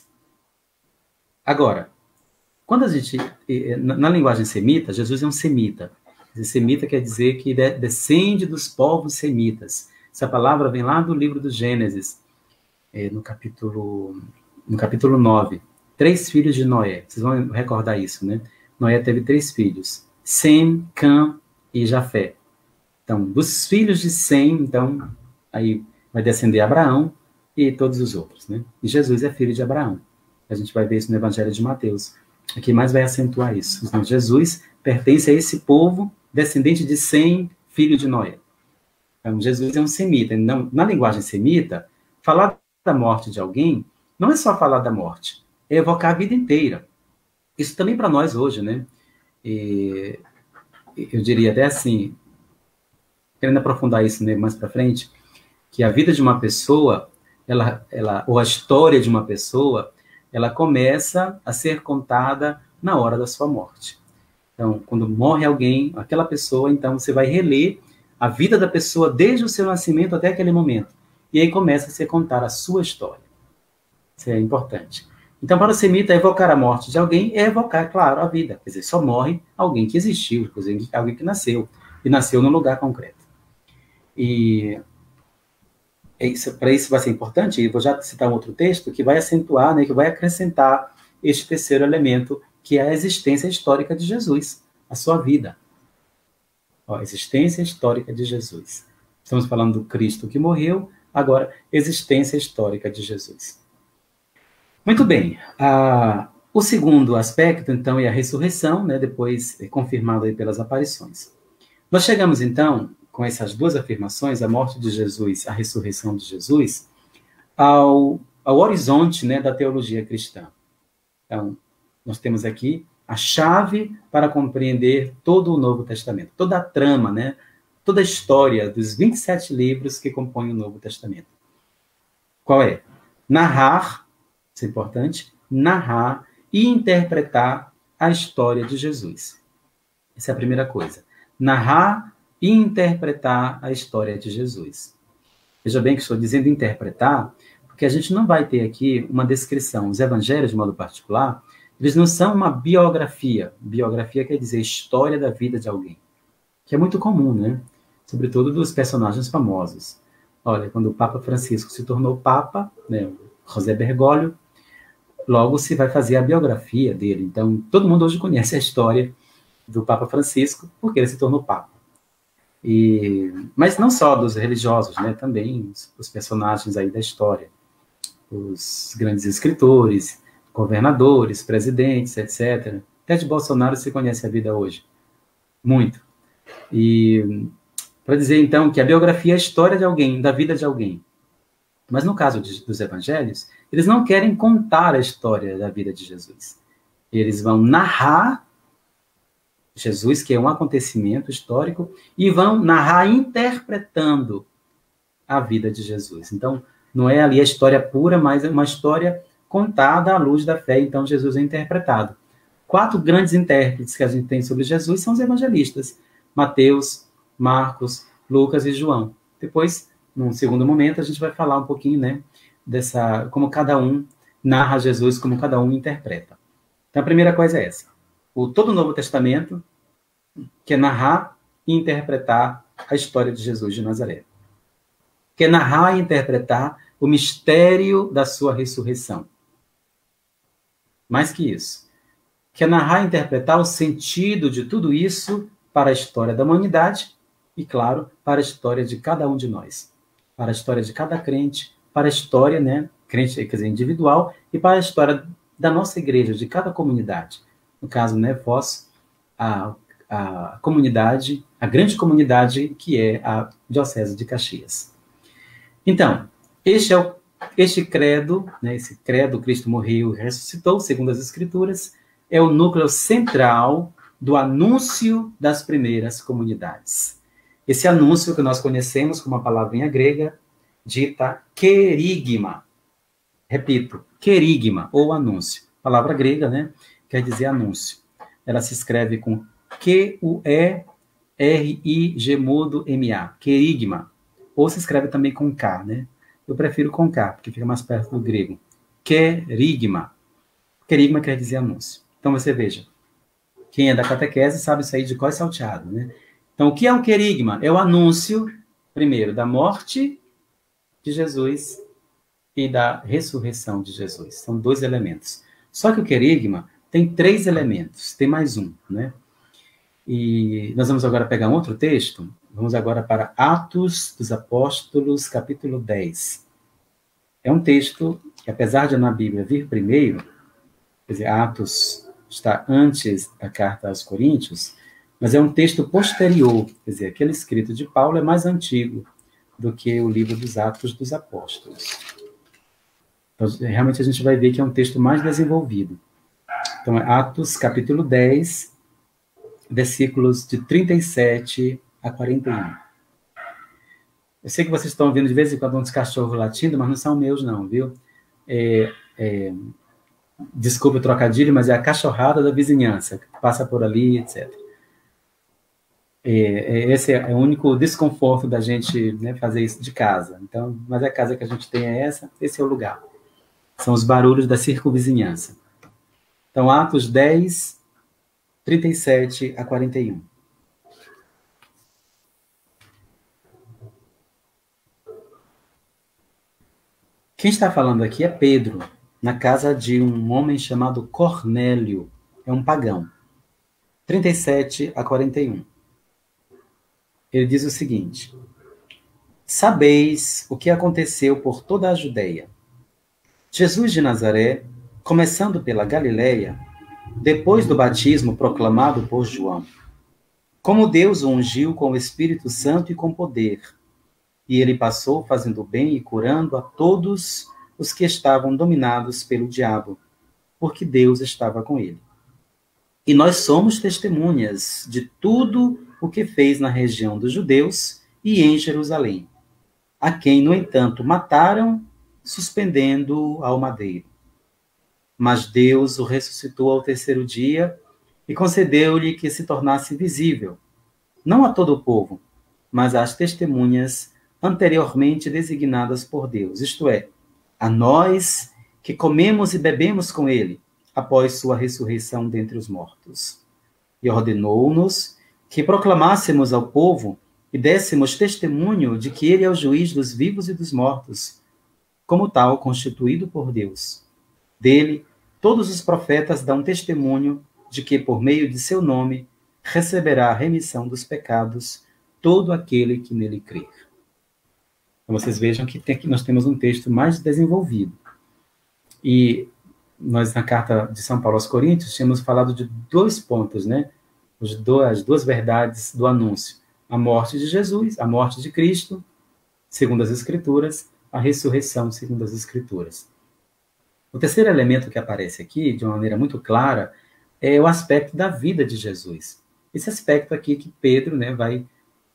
agora, quando a gente, na linguagem semita, Jesus é um semita. Semita quer dizer que descende dos povos semitas. Essa palavra vem lá do livro do Gênesis, no capítulo 9. 3 filhos de Noé. Vocês vão recordar isso, né? Noé teve 3 filhos. Sem, Cã e Jafé. Então, dos filhos de Sem, então, aí vai descender Abraão e todos os outros, né? E Jesus é filho de Abraão. A gente vai ver isso no Evangelho de Mateus. Aqui mais vai acentuar isso. Então, Jesus pertence a esse povo descendente de Sem, filho de Noé. Então, Jesus é um semita. Não, na linguagem semita, falar da morte de alguém não é só falar da morte, é evocar a vida inteira. Isso também para nós hoje, né? E eu diria até assim, querendo aprofundar isso, né, mais para frente, que a vida de uma pessoa, ou a história de uma pessoa, ela começa a ser contada na hora da sua morte. Então, quando morre alguém, aquela pessoa, então você vai reler a vida da pessoa desde o seu nascimento até aquele momento. E aí começa a se contar a sua história. Isso é importante. Então, para o semita, evocar a morte de alguém é evocar, claro, a vida. Quer dizer, só morre alguém que existiu, quer dizer, alguém que nasceu, e nasceu num lugar concreto. E para isso vai ser importante, e vou já citar um outro texto que vai acentuar, né, que vai acrescentar este terceiro elemento, que é a existência histórica de Jesus, a sua vida. Ó, existência histórica de Jesus. Estamos falando do Cristo que morreu, agora, existência histórica de Jesus. Muito bem. O segundo aspecto, então, é a ressurreição, né, depois é confirmado aí pelas aparições. Nós chegamos, então, com essas duas afirmações, a morte de Jesus, a ressurreição de Jesus, ao horizonte, né, da teologia cristã. Então, nós temos aqui a chave para compreender todo o Novo Testamento, toda a trama, né, toda a história dos 27 livros que compõem o Novo Testamento. Qual é? Narrar, isso é importante, narrar e interpretar a história de Jesus. Essa é a primeira coisa. Narrar e interpretar a história de Jesus. Veja bem que estou dizendo interpretar, porque a gente não vai ter aqui uma descrição. Os evangelhos, de modo particular, eles não são uma biografia. Biografia quer dizer história da vida de alguém, que é muito comum, né? Sobretudo dos personagens famosos. Olha, quando o Papa Francisco se tornou Papa, né, José Bergoglio, logo se vai fazer a biografia dele. Então, todo mundo hoje conhece a história do Papa Francisco, porque ele se tornou Papa. Mas não só dos religiosos, né? Também os personagens aí da história. Os grandes escritores, governadores, presidentes, etc. Até de Bolsonaro se conhece a vida hoje. Muito. E para dizer, então, que a biografia é a história de alguém, da vida de alguém. Mas no caso dos evangelhos, eles não querem contar a história da vida de Jesus. Eles vão narrar Jesus, que é um acontecimento histórico, e vão narrar interpretando a vida de Jesus. Então, não é ali a história pura, mas é uma história contada à luz da fé. Então, Jesus é interpretado. 4 grandes intérpretes que a gente tem sobre Jesus são os evangelistas: Mateus, Marcos, Lucas e João. Depois, num segundo momento, a gente vai falar um pouquinho, né, como cada um narra Jesus, como cada um interpreta. Então, a primeira coisa é essa. Todo o Novo Testamento, que é narrar e interpretar a história de Jesus de Nazaré. Que é narrar e interpretar o mistério da sua ressurreição. Mais que isso. Que é narrar e interpretar o sentido de tudo isso para a história da humanidade e, claro, para a história de cada um de nós. Para a história de cada crente, para a história, né, crente, quer dizer, individual, e para a história da nossa igreja, de cada comunidade. No caso, né, vós, a comunidade, a grande comunidade que é a Diocese de Caxias. Então, este credo, né, esse credo, Cristo morreu e ressuscitou, segundo as Escrituras, é o núcleo central do anúncio das primeiras comunidades. Esse anúncio que nós conhecemos como a palavrinha grega, dita querigma. Repito, querigma, ou anúncio. Palavra grega, né? Quer dizer anúncio. Ela se escreve com Q-U-E-R-I-G mudo M-A, querigma. Ou se escreve também com K, né? Eu prefiro com K, porque fica mais perto do grego. Querigma. Querigma quer dizer anúncio. Então você veja, quem é da catequese sabe isso aí de cor salteado, né? Então, o que é um querigma? É o anúncio primeiro, da morte de Jesus e da ressurreição de Jesus. São 2 elementos. Só que o querigma tem 3 elementos, tem mais um, né? E nós vamos agora pegar um outro texto, vamos agora para Atos dos Apóstolos, capítulo 10. É um texto que, apesar de na Bíblia vir primeiro, quer dizer, Atos está antes da carta aos Coríntios, mas é um texto posterior, quer dizer, aquele escrito de Paulo é mais antigo do que o livro dos Atos dos Apóstolos. Então, realmente a gente vai ver que é um texto mais desenvolvido. Então, é Atos, capítulo 10, versículos de 37 a 41. Eu sei que vocês estão ouvindo de vez em quando uns cachorros latindo, mas não são meus não, viu? Desculpe o trocadilho, mas é a cachorrada da vizinhança, que passa por ali, etc. Esse é o único desconforto da gente, né, fazer isso de casa. Então, mas a casa que a gente tem é essa, esse é o lugar. São os barulhos da circunvizinhança. Então, Atos 10, 37 a 41. Quem está falando aqui é Pedro, na casa de um homem chamado Cornélio. É um pagão. 37 a 41. Ele diz o seguinte: sabeis o que aconteceu por toda a Judeia. Jesus de Nazaré, começando pela Galileia, depois do batismo proclamado por João, como Deus o ungiu com o Espírito Santo e com poder, e ele passou fazendo bem e curando a todos os que estavam dominados pelo diabo, porque Deus estava com ele. E nós somos testemunhas de tudo o que fez na região dos judeus e em Jerusalém, a quem, no entanto, mataram, suspendendo-o ao madeiro. Mas Deus o ressuscitou ao 3º dia e concedeu-lhe que se tornasse visível, não a todo o povo, mas às testemunhas anteriormente designadas por Deus, isto é, a nós que comemos e bebemos com ele, após sua ressurreição dentre os mortos. E ordenou-nos que proclamássemos ao povo e dessemos testemunho de que ele é o juiz dos vivos e dos mortos, como tal constituído por Deus. Dele, todos os profetas dão testemunho de que, por meio de seu nome, receberá a remissão dos pecados todo aquele que nele crer. Então, vocês vejam que nós temos um texto mais desenvolvido. E nós, na carta de São Paulo aos Coríntios, tínhamos falado de 2 pontos, né? As 2 verdades do anúncio. A morte de Jesus, a morte de Cristo, segundo as Escrituras, a ressurreição, segundo as Escrituras. O terceiro elemento que aparece aqui, de uma maneira muito clara, é o aspecto da vida de Jesus. Esse aspecto aqui que Pedro, né, vai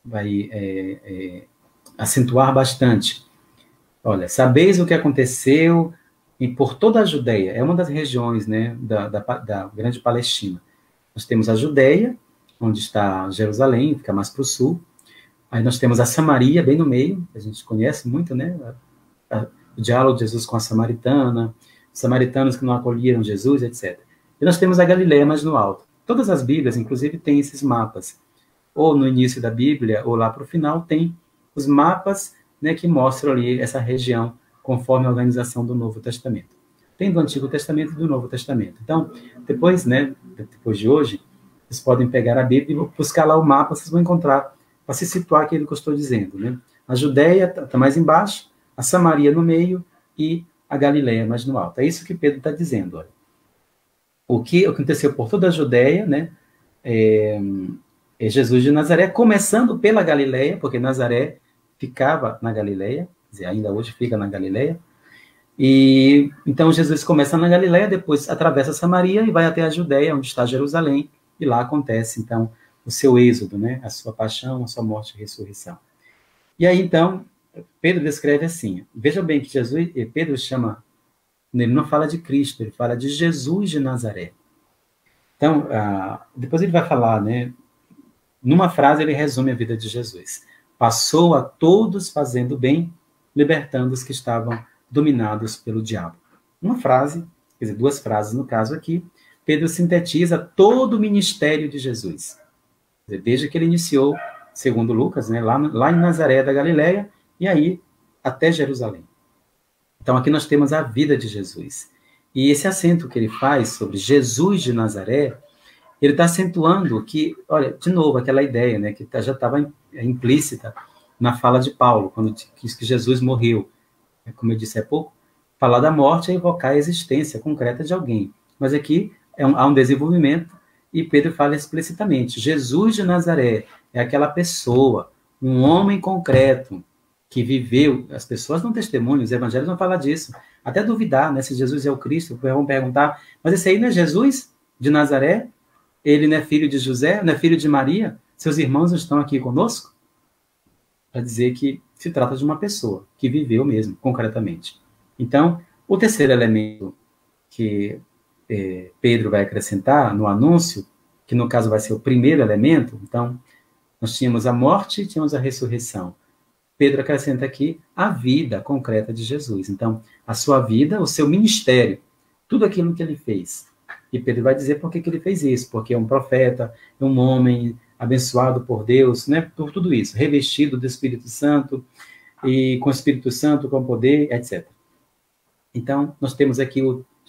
acentuar bastante. Olha, sabeis o que aconteceu e por toda a Judeia, é uma das regiões, né, da grande Palestina. Nós temos a Judeia, onde está Jerusalém, fica mais para o sul. Aí nós temos a Samaria, bem no meio, a gente conhece muito, né, o diálogo de Jesus com a samaritana, os samaritanos que não acolheram Jesus, etc. E nós temos a Galileia mais no alto. Todas as Bíblias, inclusive, têm esses mapas. Ou no início da Bíblia, ou lá para o final, tem os mapas, né, que mostram ali essa região, conforme a organização do Novo Testamento. Tem do Antigo Testamento e do Novo Testamento. Então, depois de hoje, vocês podem pegar a Bíblia e buscar lá o mapa, vocês vão encontrar, para se situar aquilo que eu estou dizendo, né? A Judeia está mais embaixo, a Samaria no meio e a Galileia mais no alto. É isso que Pedro está dizendo. Olha. O que aconteceu por toda a Judeia, né? É Jesus de Nazaré, começando pela Galileia, porque Nazaré ficava na Galileia, quer dizer, ainda hoje fica na Galileia. E então Jesus começa na Galileia, depois atravessa Samaria e vai até a Judeia, onde está Jerusalém, e lá acontece, então, o seu êxodo, né? A sua paixão, a sua morte e ressurreição. E aí, então, Pedro descreve assim, veja bem que Pedro chama, ele não fala de Cristo, ele fala de Jesus de Nazaré. Então, depois ele vai falar, né? Numa frase ele resume a vida de Jesus. Passou a todos fazendo bem, libertando os que estavam dominados pelo diabo. Uma frase, quer dizer, 2 frases no caso aqui, Pedro sintetiza todo o ministério de Jesus. Quer dizer, desde que ele iniciou segundo Lucas, né, lá em Nazaré da Galileia, e aí até Jerusalém. Então aqui nós temos a vida de Jesus. E esse acento que ele faz sobre Jesus de Nazaré, ele está acentuando que, olha, de novo, aquela ideia, né, que já estava implícita na fala de Paulo, quando diz que Jesus morreu. Como eu disse há pouco, falar da morte é evocar a existência concreta de alguém. Mas aqui há um desenvolvimento, e Pedro fala explicitamente, Jesus de Nazaré é aquela pessoa, um homem concreto, que viveu, as pessoas não testemunham, os evangelhos vão falar disso, até duvidar, né, se Jesus é o Cristo, vão perguntar, mas esse aí não é Jesus de Nazaré? Ele não é filho de José, não é filho de Maria? Seus irmãos estão aqui conosco? Para dizer que se trata de uma pessoa que viveu mesmo, concretamente. Então, o terceiro elemento que Pedro vai acrescentar no anúncio, que no caso vai ser o primeiro elemento, então, nós tínhamos a morte e tínhamos a ressurreição. Pedro acrescenta aqui a vida concreta de Jesus. Então, a sua vida, o seu ministério, tudo aquilo que ele fez. E Pedro vai dizer por que ele fez isso, porque é um profeta, é um homem abençoado por Deus, né, por tudo isso, revestido do Espírito Santo, e com o Espírito Santo, com poder, etc. Então, nós temos aqui,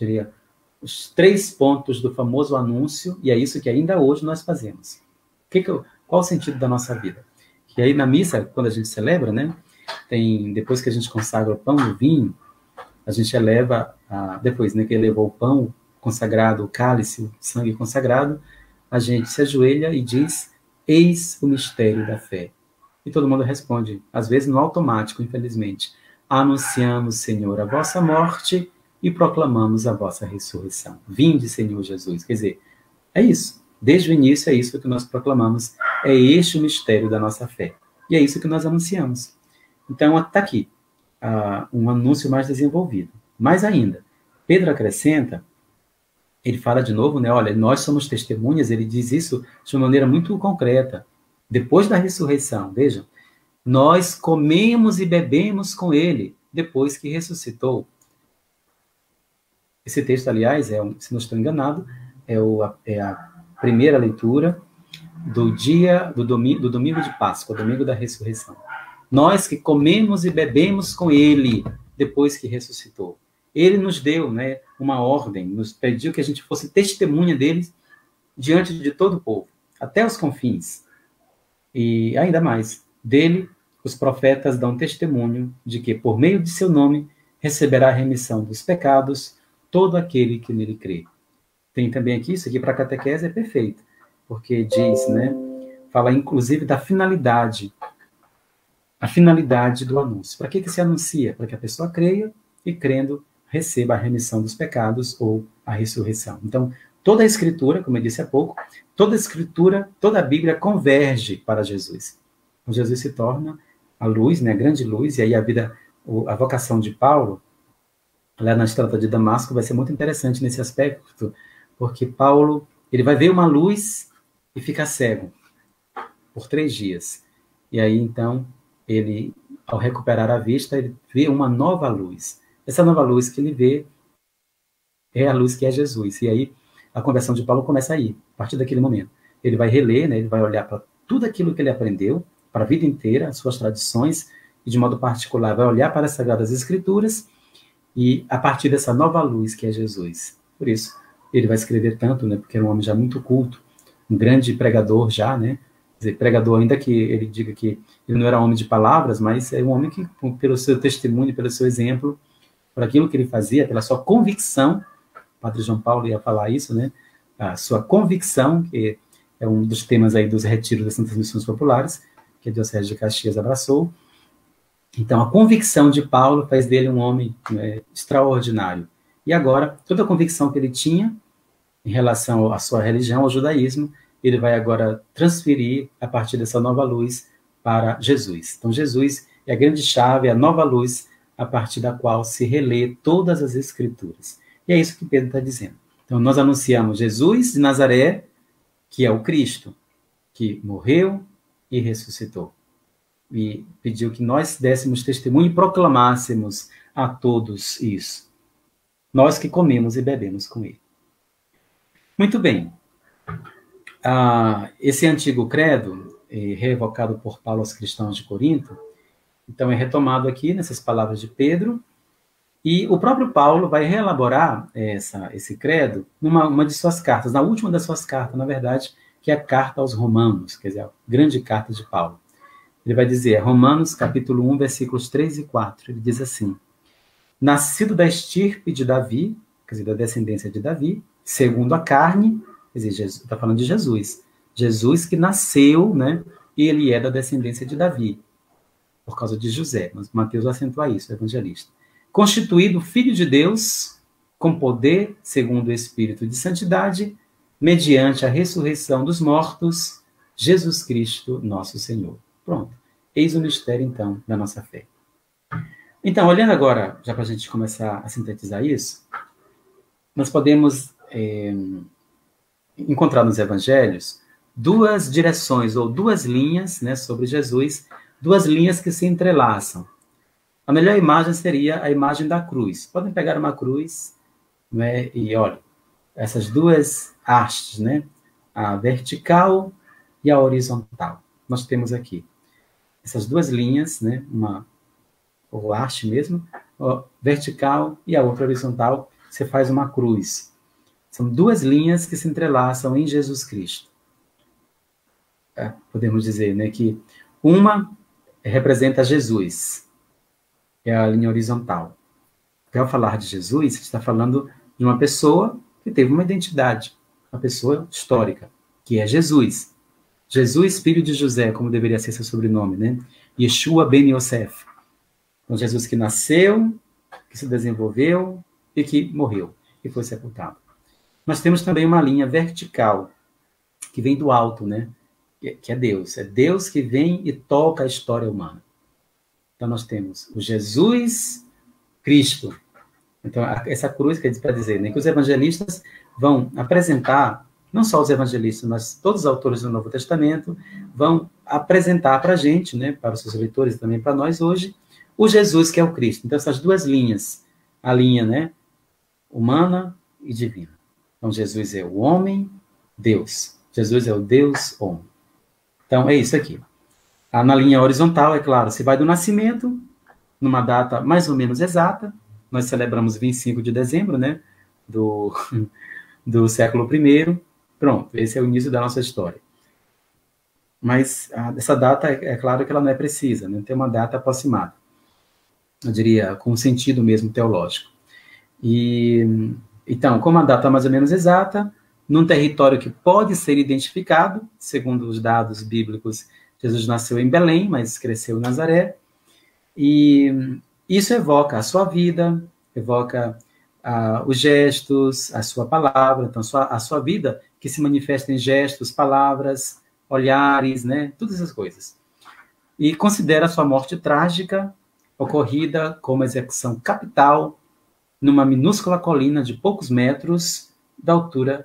os 3 pontos do famoso anúncio, e é isso que ainda hoje nós fazemos. Qual o sentido da nossa vida? Que aí na missa, quando a gente celebra, né, depois que a gente consagra o pão e o vinho, a gente eleva, depois, né, que elevou o pão consagrado, o cálice, o sangue consagrado, a gente se ajoelha e diz, eis o mistério da fé. E todo mundo responde, às vezes no automático, infelizmente. Anunciamos, Senhor, a vossa morte e proclamamos a vossa ressurreição. Vinde, Senhor Jesus. Quer dizer, é isso. Desde o início é isso que nós proclamamos. É este o mistério da nossa fé. E é isso que nós anunciamos. Então, está aqui um anúncio mais desenvolvido. Mais ainda, Pedro acrescenta, ele fala de novo, né? Olha, nós somos testemunhas, ele diz isso de uma maneira muito concreta. Depois da ressurreição, vejam, nós comemos e bebemos com ele depois que ressuscitou. Esse texto, aliás, se não estou enganado, é a primeira leitura do domingo de Páscoa, domingo da ressurreição. Nós que comemos e bebemos com ele depois que ressuscitou. Ele nos deu, né, uma ordem, nos pediu que a gente fosse testemunha deles diante de todo o povo, até os confins. E ainda mais, dele, os profetas dão testemunho de que, por meio de seu nome, receberá a remissão dos pecados todo aquele que nele crê. Tem também aqui, isso aqui para a catequese é perfeito, porque diz, né, fala inclusive da finalidade, a finalidade do anúncio. Para que se anuncia? Para que a pessoa creia e, crendo, receba a remissão dos pecados ou a ressurreição. Então, toda a Escritura, como eu disse há pouco, toda a Escritura, toda a Bíblia converge para Jesus. Então, Jesus se torna a luz, né, a grande luz, e aí a vocação de Paulo, lá na Estrada de Damasco, vai ser muito interessante nesse aspecto, porque Paulo, ele vai ver uma luz e fica cego por 3 dias. E aí, então, ele, ao recuperar a vista, ele vê uma nova luz. Essa nova luz que ele vê é a luz que é Jesus. E aí, a conversão de Paulo começa aí, a partir daquele momento. Ele vai reler, né, ele vai olhar para tudo aquilo que ele aprendeu, para a vida inteira, as suas tradições, e de modo particular vai olhar para as Sagradas Escrituras, e a partir dessa nova luz que é Jesus. Por isso, ele vai escrever tanto, né, porque era um homem já muito culto, um grande pregador já, né, quer dizer, pregador ainda que ele diga que ele não era homem de palavras, mas é um homem que, pelo seu testemunho, pelo seu exemplo, por aquilo que ele fazia, pela sua convicção, o Padre João Paulo ia falar isso, né, a sua convicção, que é um dos temas aí dos retiros das Santas Missões Populares, que a Diocese de Caxias abraçou. Então, a convicção de Paulo faz dele um homem, né, extraordinário. E agora, toda a convicção que ele tinha em relação à sua religião, ao judaísmo, ele vai agora transferir a partir dessa nova luz para Jesus. Então, Jesus é a grande chave, a nova luz, a partir da qual se relê todas as Escrituras. E é isso que Pedro está dizendo. Então, nós anunciamos Jesus de Nazaré, que é o Cristo, que morreu e ressuscitou. E pediu que nós dessemos testemunho e proclamássemos a todos isso. Nós que comemos e bebemos com ele. Muito bem. Esse antigo credo, revocado por Paulo aos cristãos de Corinto. Então, é retomado aqui nessas palavras de Pedro, e o próprio Paulo vai reelaborar esse credo numa de suas cartas, na última das suas cartas, na verdade, que é a carta aos Romanos, quer dizer, a grande carta de Paulo. Ele vai dizer, Romanos, capítulo 1, versículos 3 e 4, ele diz assim, nascido da estirpe de Davi, quer dizer, da descendência de Davi, segundo a carne, quer dizer, está falando de Jesus. Jesus que nasceu, né, e ele é da descendência de Davi, por causa de José. Mas Mateus acentua isso, o evangelista. Constituído filho de Deus, com poder, segundo o Espírito de santidade, mediante a ressurreição dos mortos, Jesus Cristo, nosso Senhor. Pronto. Eis o mistério, então, da nossa fé. Então, olhando agora, já para a gente começar a sintetizar isso, nós podemos encontrar nos evangelhos duas direções, ou duas linhas, né, sobre Jesus, duas linhas que se entrelaçam. A melhor imagem seria a imagem da cruz. Podem pegar uma cruz, né, e olha, essas duas hastes, né, a vertical e a horizontal. Nós temos aqui essas duas linhas, né, ou haste mesmo, vertical e a outra horizontal, você faz uma cruz. São duas linhas que se entrelaçam em Jesus Cristo. Podemos dizer, né, que uma representa Jesus, que é a linha horizontal. Porque ao falar de Jesus, você está falando de uma pessoa que teve uma identidade, uma pessoa histórica, que é Jesus. Jesus, filho de José, como deveria ser seu sobrenome, né? Yeshua ben Yosef. Então, Jesus que nasceu, que se desenvolveu e que morreu, e foi sepultado. Nós temos também uma linha vertical, que vem do alto, né? Que é Deus. É Deus que vem e toca a história humana. Então, nós temos o Jesus Cristo. Então, essa cruz quer dizer, né, que os evangelistas vão apresentar, não só os evangelistas, mas todos os autores do Novo Testamento, vão apresentar para a gente, né, para os seus leitores e também para nós hoje, o Jesus que é o Cristo. Então, essas duas linhas, a linha, né, humana e divina. Então, Jesus é o homem, Deus. Jesus é o Deus homem. Então, é isso aqui. Na linha horizontal, é claro, se vai do nascimento, numa data mais ou menos exata, nós celebramos 25 de dezembro, né, do século I, pronto, esse é o início da nossa história. Mas essa data, é claro que ela não é precisa, né, tem uma data aproximada, eu diria, com sentido mesmo teológico. E, então, como a data é mais ou menos exata, num território que pode ser identificado, segundo os dados bíblicos, Jesus nasceu em Belém, mas cresceu em Nazaré, e isso evoca a sua vida, evoca os gestos, a sua palavra, então a sua vida que se manifesta em gestos, palavras, olhares, né, todas essas coisas. E considera a sua morte trágica, ocorrida como execução capital, numa minúscula colina de poucos metros de altura,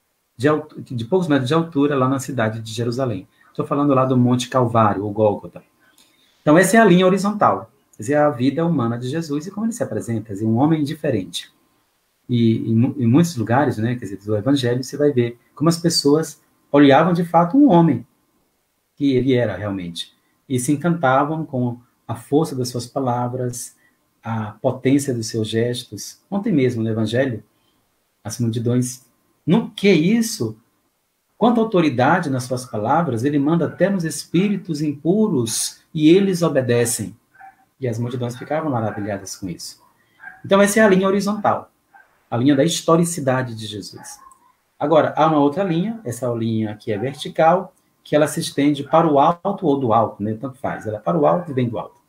de poucos metros de altura, lá na cidade de Jerusalém. Estou falando lá do Monte Calvário, ou Gólgota. Então, essa é a linha horizontal. Essa é a vida humana de Jesus e como ele se apresenta, quer dizer, um homem diferente. E em muitos lugares, né, quer dizer, do Evangelho, você vai ver como as pessoas olhavam de fato um homem, que ele era realmente, e se encantavam com a força das suas palavras, a potência dos seus gestos. Ontem mesmo, no Evangelho, as multidões, no que é isso? Quanta autoridade nas suas palavras, ele manda até nos espíritos impuros e eles obedecem. E as multidões ficavam maravilhadas com isso. Então, essa é a linha horizontal, a linha da historicidade de Jesus. Agora, há uma outra linha, essa linha que é vertical, que ela se estende para o alto ou do alto, né? Tanto faz, ela é para o alto e vem do alto.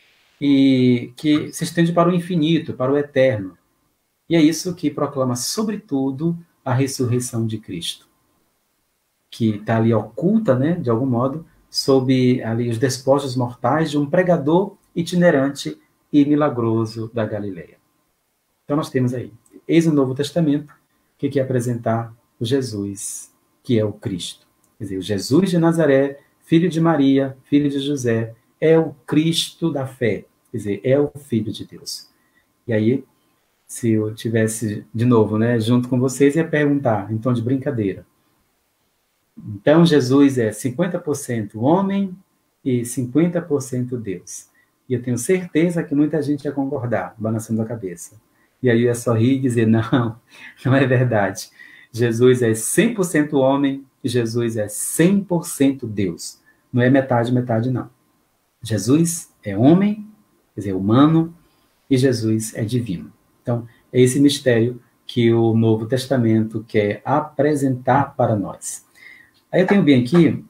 E que se estende para o infinito, para o eterno. E é isso que proclama, sobretudo, a ressurreição de Cristo, que está ali oculta, né, de algum modo, sob ali os despojos mortais de um pregador itinerante e milagroso da Galileia. Então nós temos aí, eis o Novo Testamento, que quer apresentar o Jesus, que é o Cristo. Quer dizer, o Jesus de Nazaré, filho de Maria, filho de José, é o Cristo da fé, quer dizer, é o Filho de Deus. E aí, se eu tivesse, de novo, né, junto com vocês, ia perguntar, em tom de brincadeira, Então, Jesus é 50% homem e 50% Deus. E eu tenho certeza que muita gente ia concordar, balançando a cabeça. E aí eu ia sorrir e dizer, não, não é verdade. Jesus é 100% homem e Jesus é 100% Deus. Não é metade, metade, não. Jesus é homem, quer dizer, humano, e Jesus é divino. Então, é esse mistério que o Novo Testamento quer apresentar para nós. Aí eu tenho bem aqui,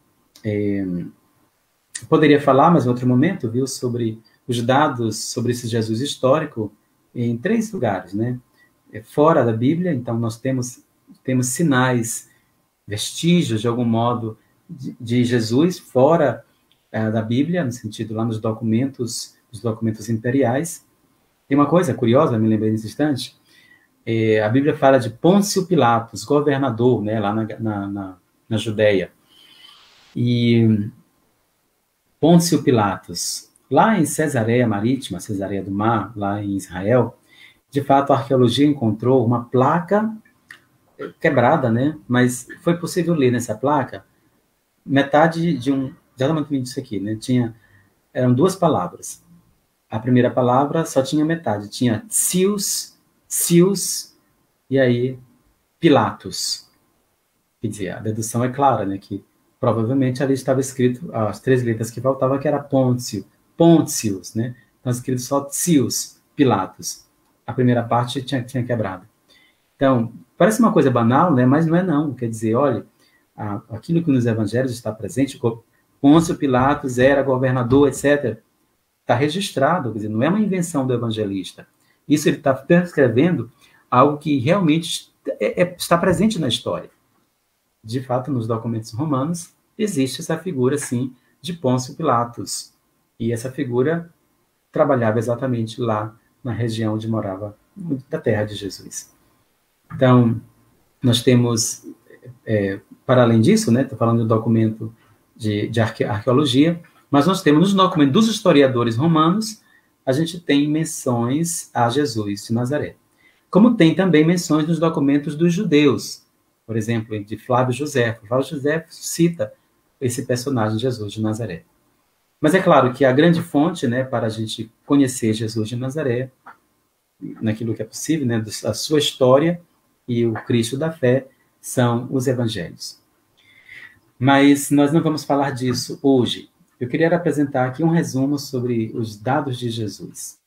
poderia falar, mas em outro momento, viu, sobre os dados sobre esse Jesus histórico em 3 lugares, né? Fora da Bíblia, então nós temos sinais, vestígios, de algum modo, de Jesus fora da Bíblia, no sentido lá nos documentos imperiais. Tem uma coisa curiosa, me lembrei nesse instante, a Bíblia fala de Pôncio Pilatos, governador, né, lá na Judéia. E Pôncio Pilatos, lá em Cesareia Marítima, Cesareia do Mar, lá em Israel, de fato a arqueologia encontrou uma placa quebrada, né? Mas foi possível ler nessa placa metade de exatamente isso aqui, né? Eram 2 palavras. A primeira palavra só tinha metade, tinha Cius, e aí Pilatos. Quer dizer, a dedução é clara, né? Que provavelmente ali estava escrito as 3 letras que faltavam, que era Pontius, né? Então, escrito só Cius, Pilatos. A primeira parte tinha quebrado. Então, parece uma coisa banal, né? Mas não é não. Quer dizer, olha, aquilo que nos evangelhos está presente, Pôncio Pilatos era governador, etc., está registrado, quer dizer, não é uma invenção do evangelista. Isso ele está transcrevendo algo que realmente está presente na história. De fato, nos documentos romanos, existe essa figura, sim, de Pôncio Pilatos. E essa figura trabalhava exatamente lá na região onde morava, da terra de Jesus. Então, nós temos, para além disso, né, estou falando do documento de arqueologia, mas nós temos nos documentos dos historiadores romanos, a gente tem menções a Jesus de Nazaré. Como tem também menções nos documentos dos judeus, por exemplo, de Flávio Josefo. Flávio Josefo cita esse personagem Jesus de Nazaré. Mas é claro que a grande fonte, né, para a gente conhecer Jesus de Nazaré, naquilo que é possível, né, a sua história e o Cristo da fé, são os evangelhos. Mas nós não vamos falar disso hoje. Eu queria apresentar aqui um resumo sobre os dados de Jesus.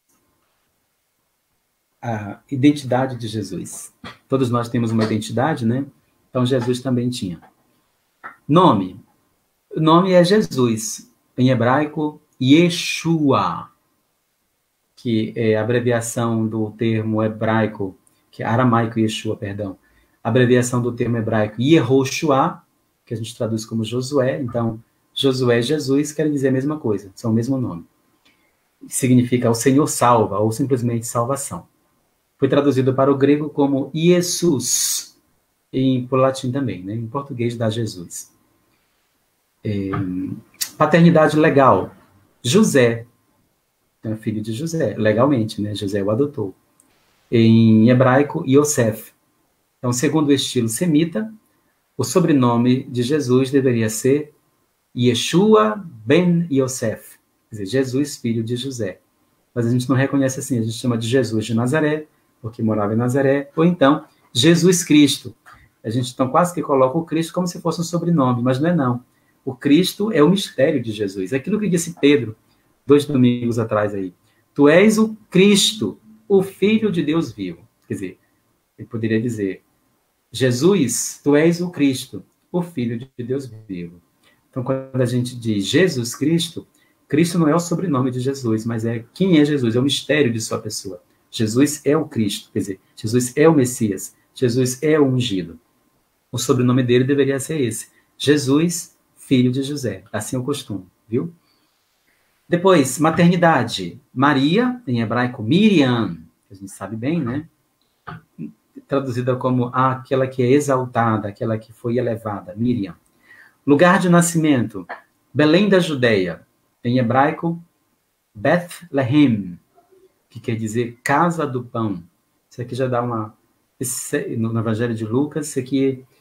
A identidade de Jesus. Todos nós temos uma identidade, né? Então, Jesus também tinha. Nome. O nome é Jesus. Em hebraico, Yeshua, que é a abreviação do termo hebraico, que é aramaico Yeshua, perdão. A abreviação do termo hebraico Yehoshua, que a gente traduz como Josué. Então, Josué e Jesus querem dizer a mesma coisa, são o mesmo nome. Significa o Senhor salva, ou simplesmente salvação. Foi traduzido para o grego como Jesus, e por latim também, né? Em português dá Jesus. Paternidade legal. José, é filho de José, legalmente, né? José o adotou. Em hebraico, Yosef. Então, segundo o estilo semita, o sobrenome de Jesus deveria ser Yeshua ben Yosef, quer dizer, Jesus, filho de José. Mas a gente não reconhece assim, a gente chama de Jesus de Nazaré, porque morava em Nazaré, ou então Jesus Cristo. A gente então quase que coloca o Cristo como se fosse um sobrenome, mas não é não. O Cristo é o mistério de Jesus. Aquilo que disse Pedro 2 domingos atrás aí. Tu és o Cristo, o Filho de Deus vivo. Quer dizer, ele poderia dizer, Jesus, tu és o Cristo, o Filho de Deus vivo. Então, quando a gente diz Jesus Cristo, Cristo não é o sobrenome de Jesus, mas é quem é Jesus, é o mistério de sua pessoa. Jesus é o Cristo, quer dizer, Jesus é o Messias, Jesus é o ungido. O sobrenome dele deveria ser esse, Jesus, filho de José. Assim é o costume, viu? Depois, maternidade. Maria, em hebraico, Miriam, que a gente sabe bem, né? Traduzida como aquela que é exaltada, aquela que foi elevada, Miriam. Lugar de nascimento, Belém da Judeia, em hebraico, Bethlehem, que quer dizer casa do pão. Isso aqui já dá uma... no Evangelho de Lucas, isso aqui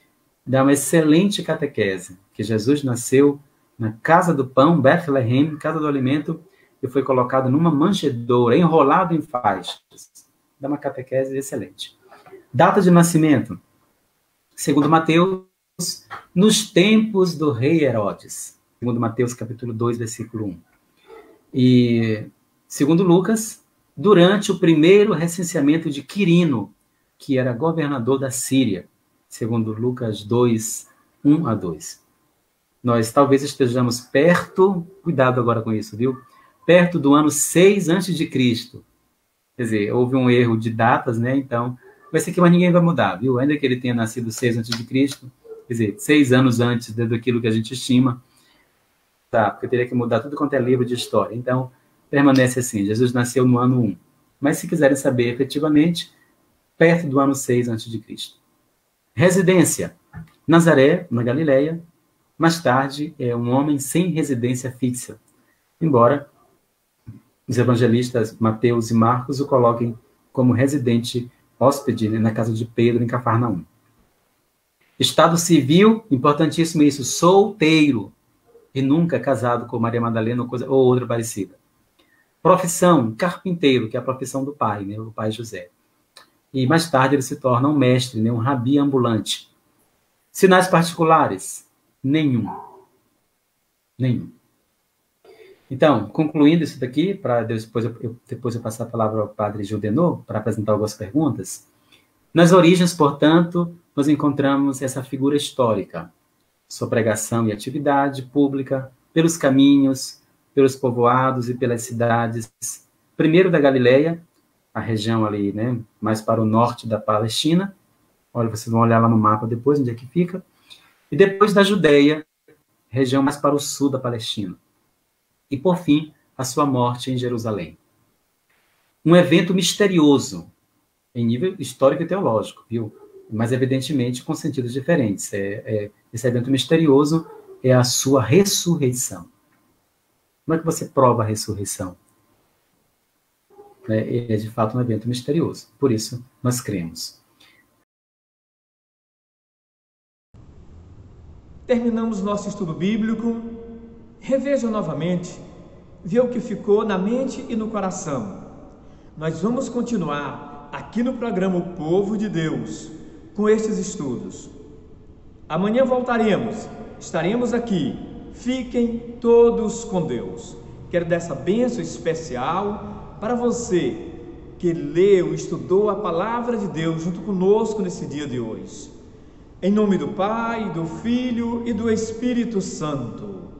dá uma excelente catequese, que Jesus nasceu na casa do pão, Bethlehem, casa do alimento, e foi colocado numa manjedoura, enrolado em faixas. Dá uma catequese excelente. Data de nascimento, segundo Mateus, nos tempos do rei Herodes. Segundo Mateus, capítulo 2, versículo 1. E, segundo Lucas, durante o primeiro recenseamento de Quirino, que era governador da Síria. Segundo Lucas 2, 1 a 2. Nós talvez estejamos perto, cuidado agora com isso, viu? Perto do ano 6 a.C. Quer dizer, houve um erro de datas, né? Então, vai ser que mais ninguém vai mudar, viu? Ainda que ele tenha nascido 6 a.C., quer dizer, 6 anos antes daquilo que a gente estima, tá? Porque eu teria que mudar tudo quanto é livro de história. Então, permanece assim, Jesus nasceu no ano 1. Mas se quiserem saber efetivamente, perto do ano 6 a.C. Residência, Nazaré, na Galileia. Mais tarde, é um homem sem residência fixa, embora os evangelistas Mateus e Marcos o coloquem como residente hóspede, né, na casa de Pedro, em Cafarnaum. Estado civil, importantíssimo isso, solteiro, e nunca casado com Maria Madalena ou outra parecida. Profissão, carpinteiro, que é a profissão do pai, né, o pai José. E mais tarde ele se torna um mestre, né, um rabi ambulante. Sinais particulares? Nenhum. Então, concluindo isso daqui, para depois eu passar a palavra ao padre Gildenot para apresentar algumas perguntas. Nas origens, portanto, nós encontramos essa figura histórica, sua pregação e atividade pública, pelos caminhos, pelos povoados e pelas cidades, primeiro da Galileia, a região ali, né, mais para o norte da Palestina, olha, vocês vão olhar lá no mapa depois, onde é que fica, e depois da Judeia, região mais para o sul da Palestina. E, por fim, a sua morte em Jerusalém. Um evento misterioso, em nível histórico e teológico, viu? Mas, evidentemente, com sentidos diferentes. Esse evento misterioso é a sua ressurreição. Como é que você prova a ressurreição? É, de fato, um evento misterioso. Por isso, nós cremos. Terminamos nosso estudo bíblico. Reveja novamente, vê o que ficou na mente e no coração. Nós vamos continuar aqui no programa O Povo de Deus com estes estudos. Amanhã voltaremos, estaremos aqui. Fiquem todos com Deus. Quero dar essa bênção especial para você que leu, estudou a palavra de Deus junto conosco nesse dia de hoje. Em nome do Pai, do Filho e do Espírito Santo.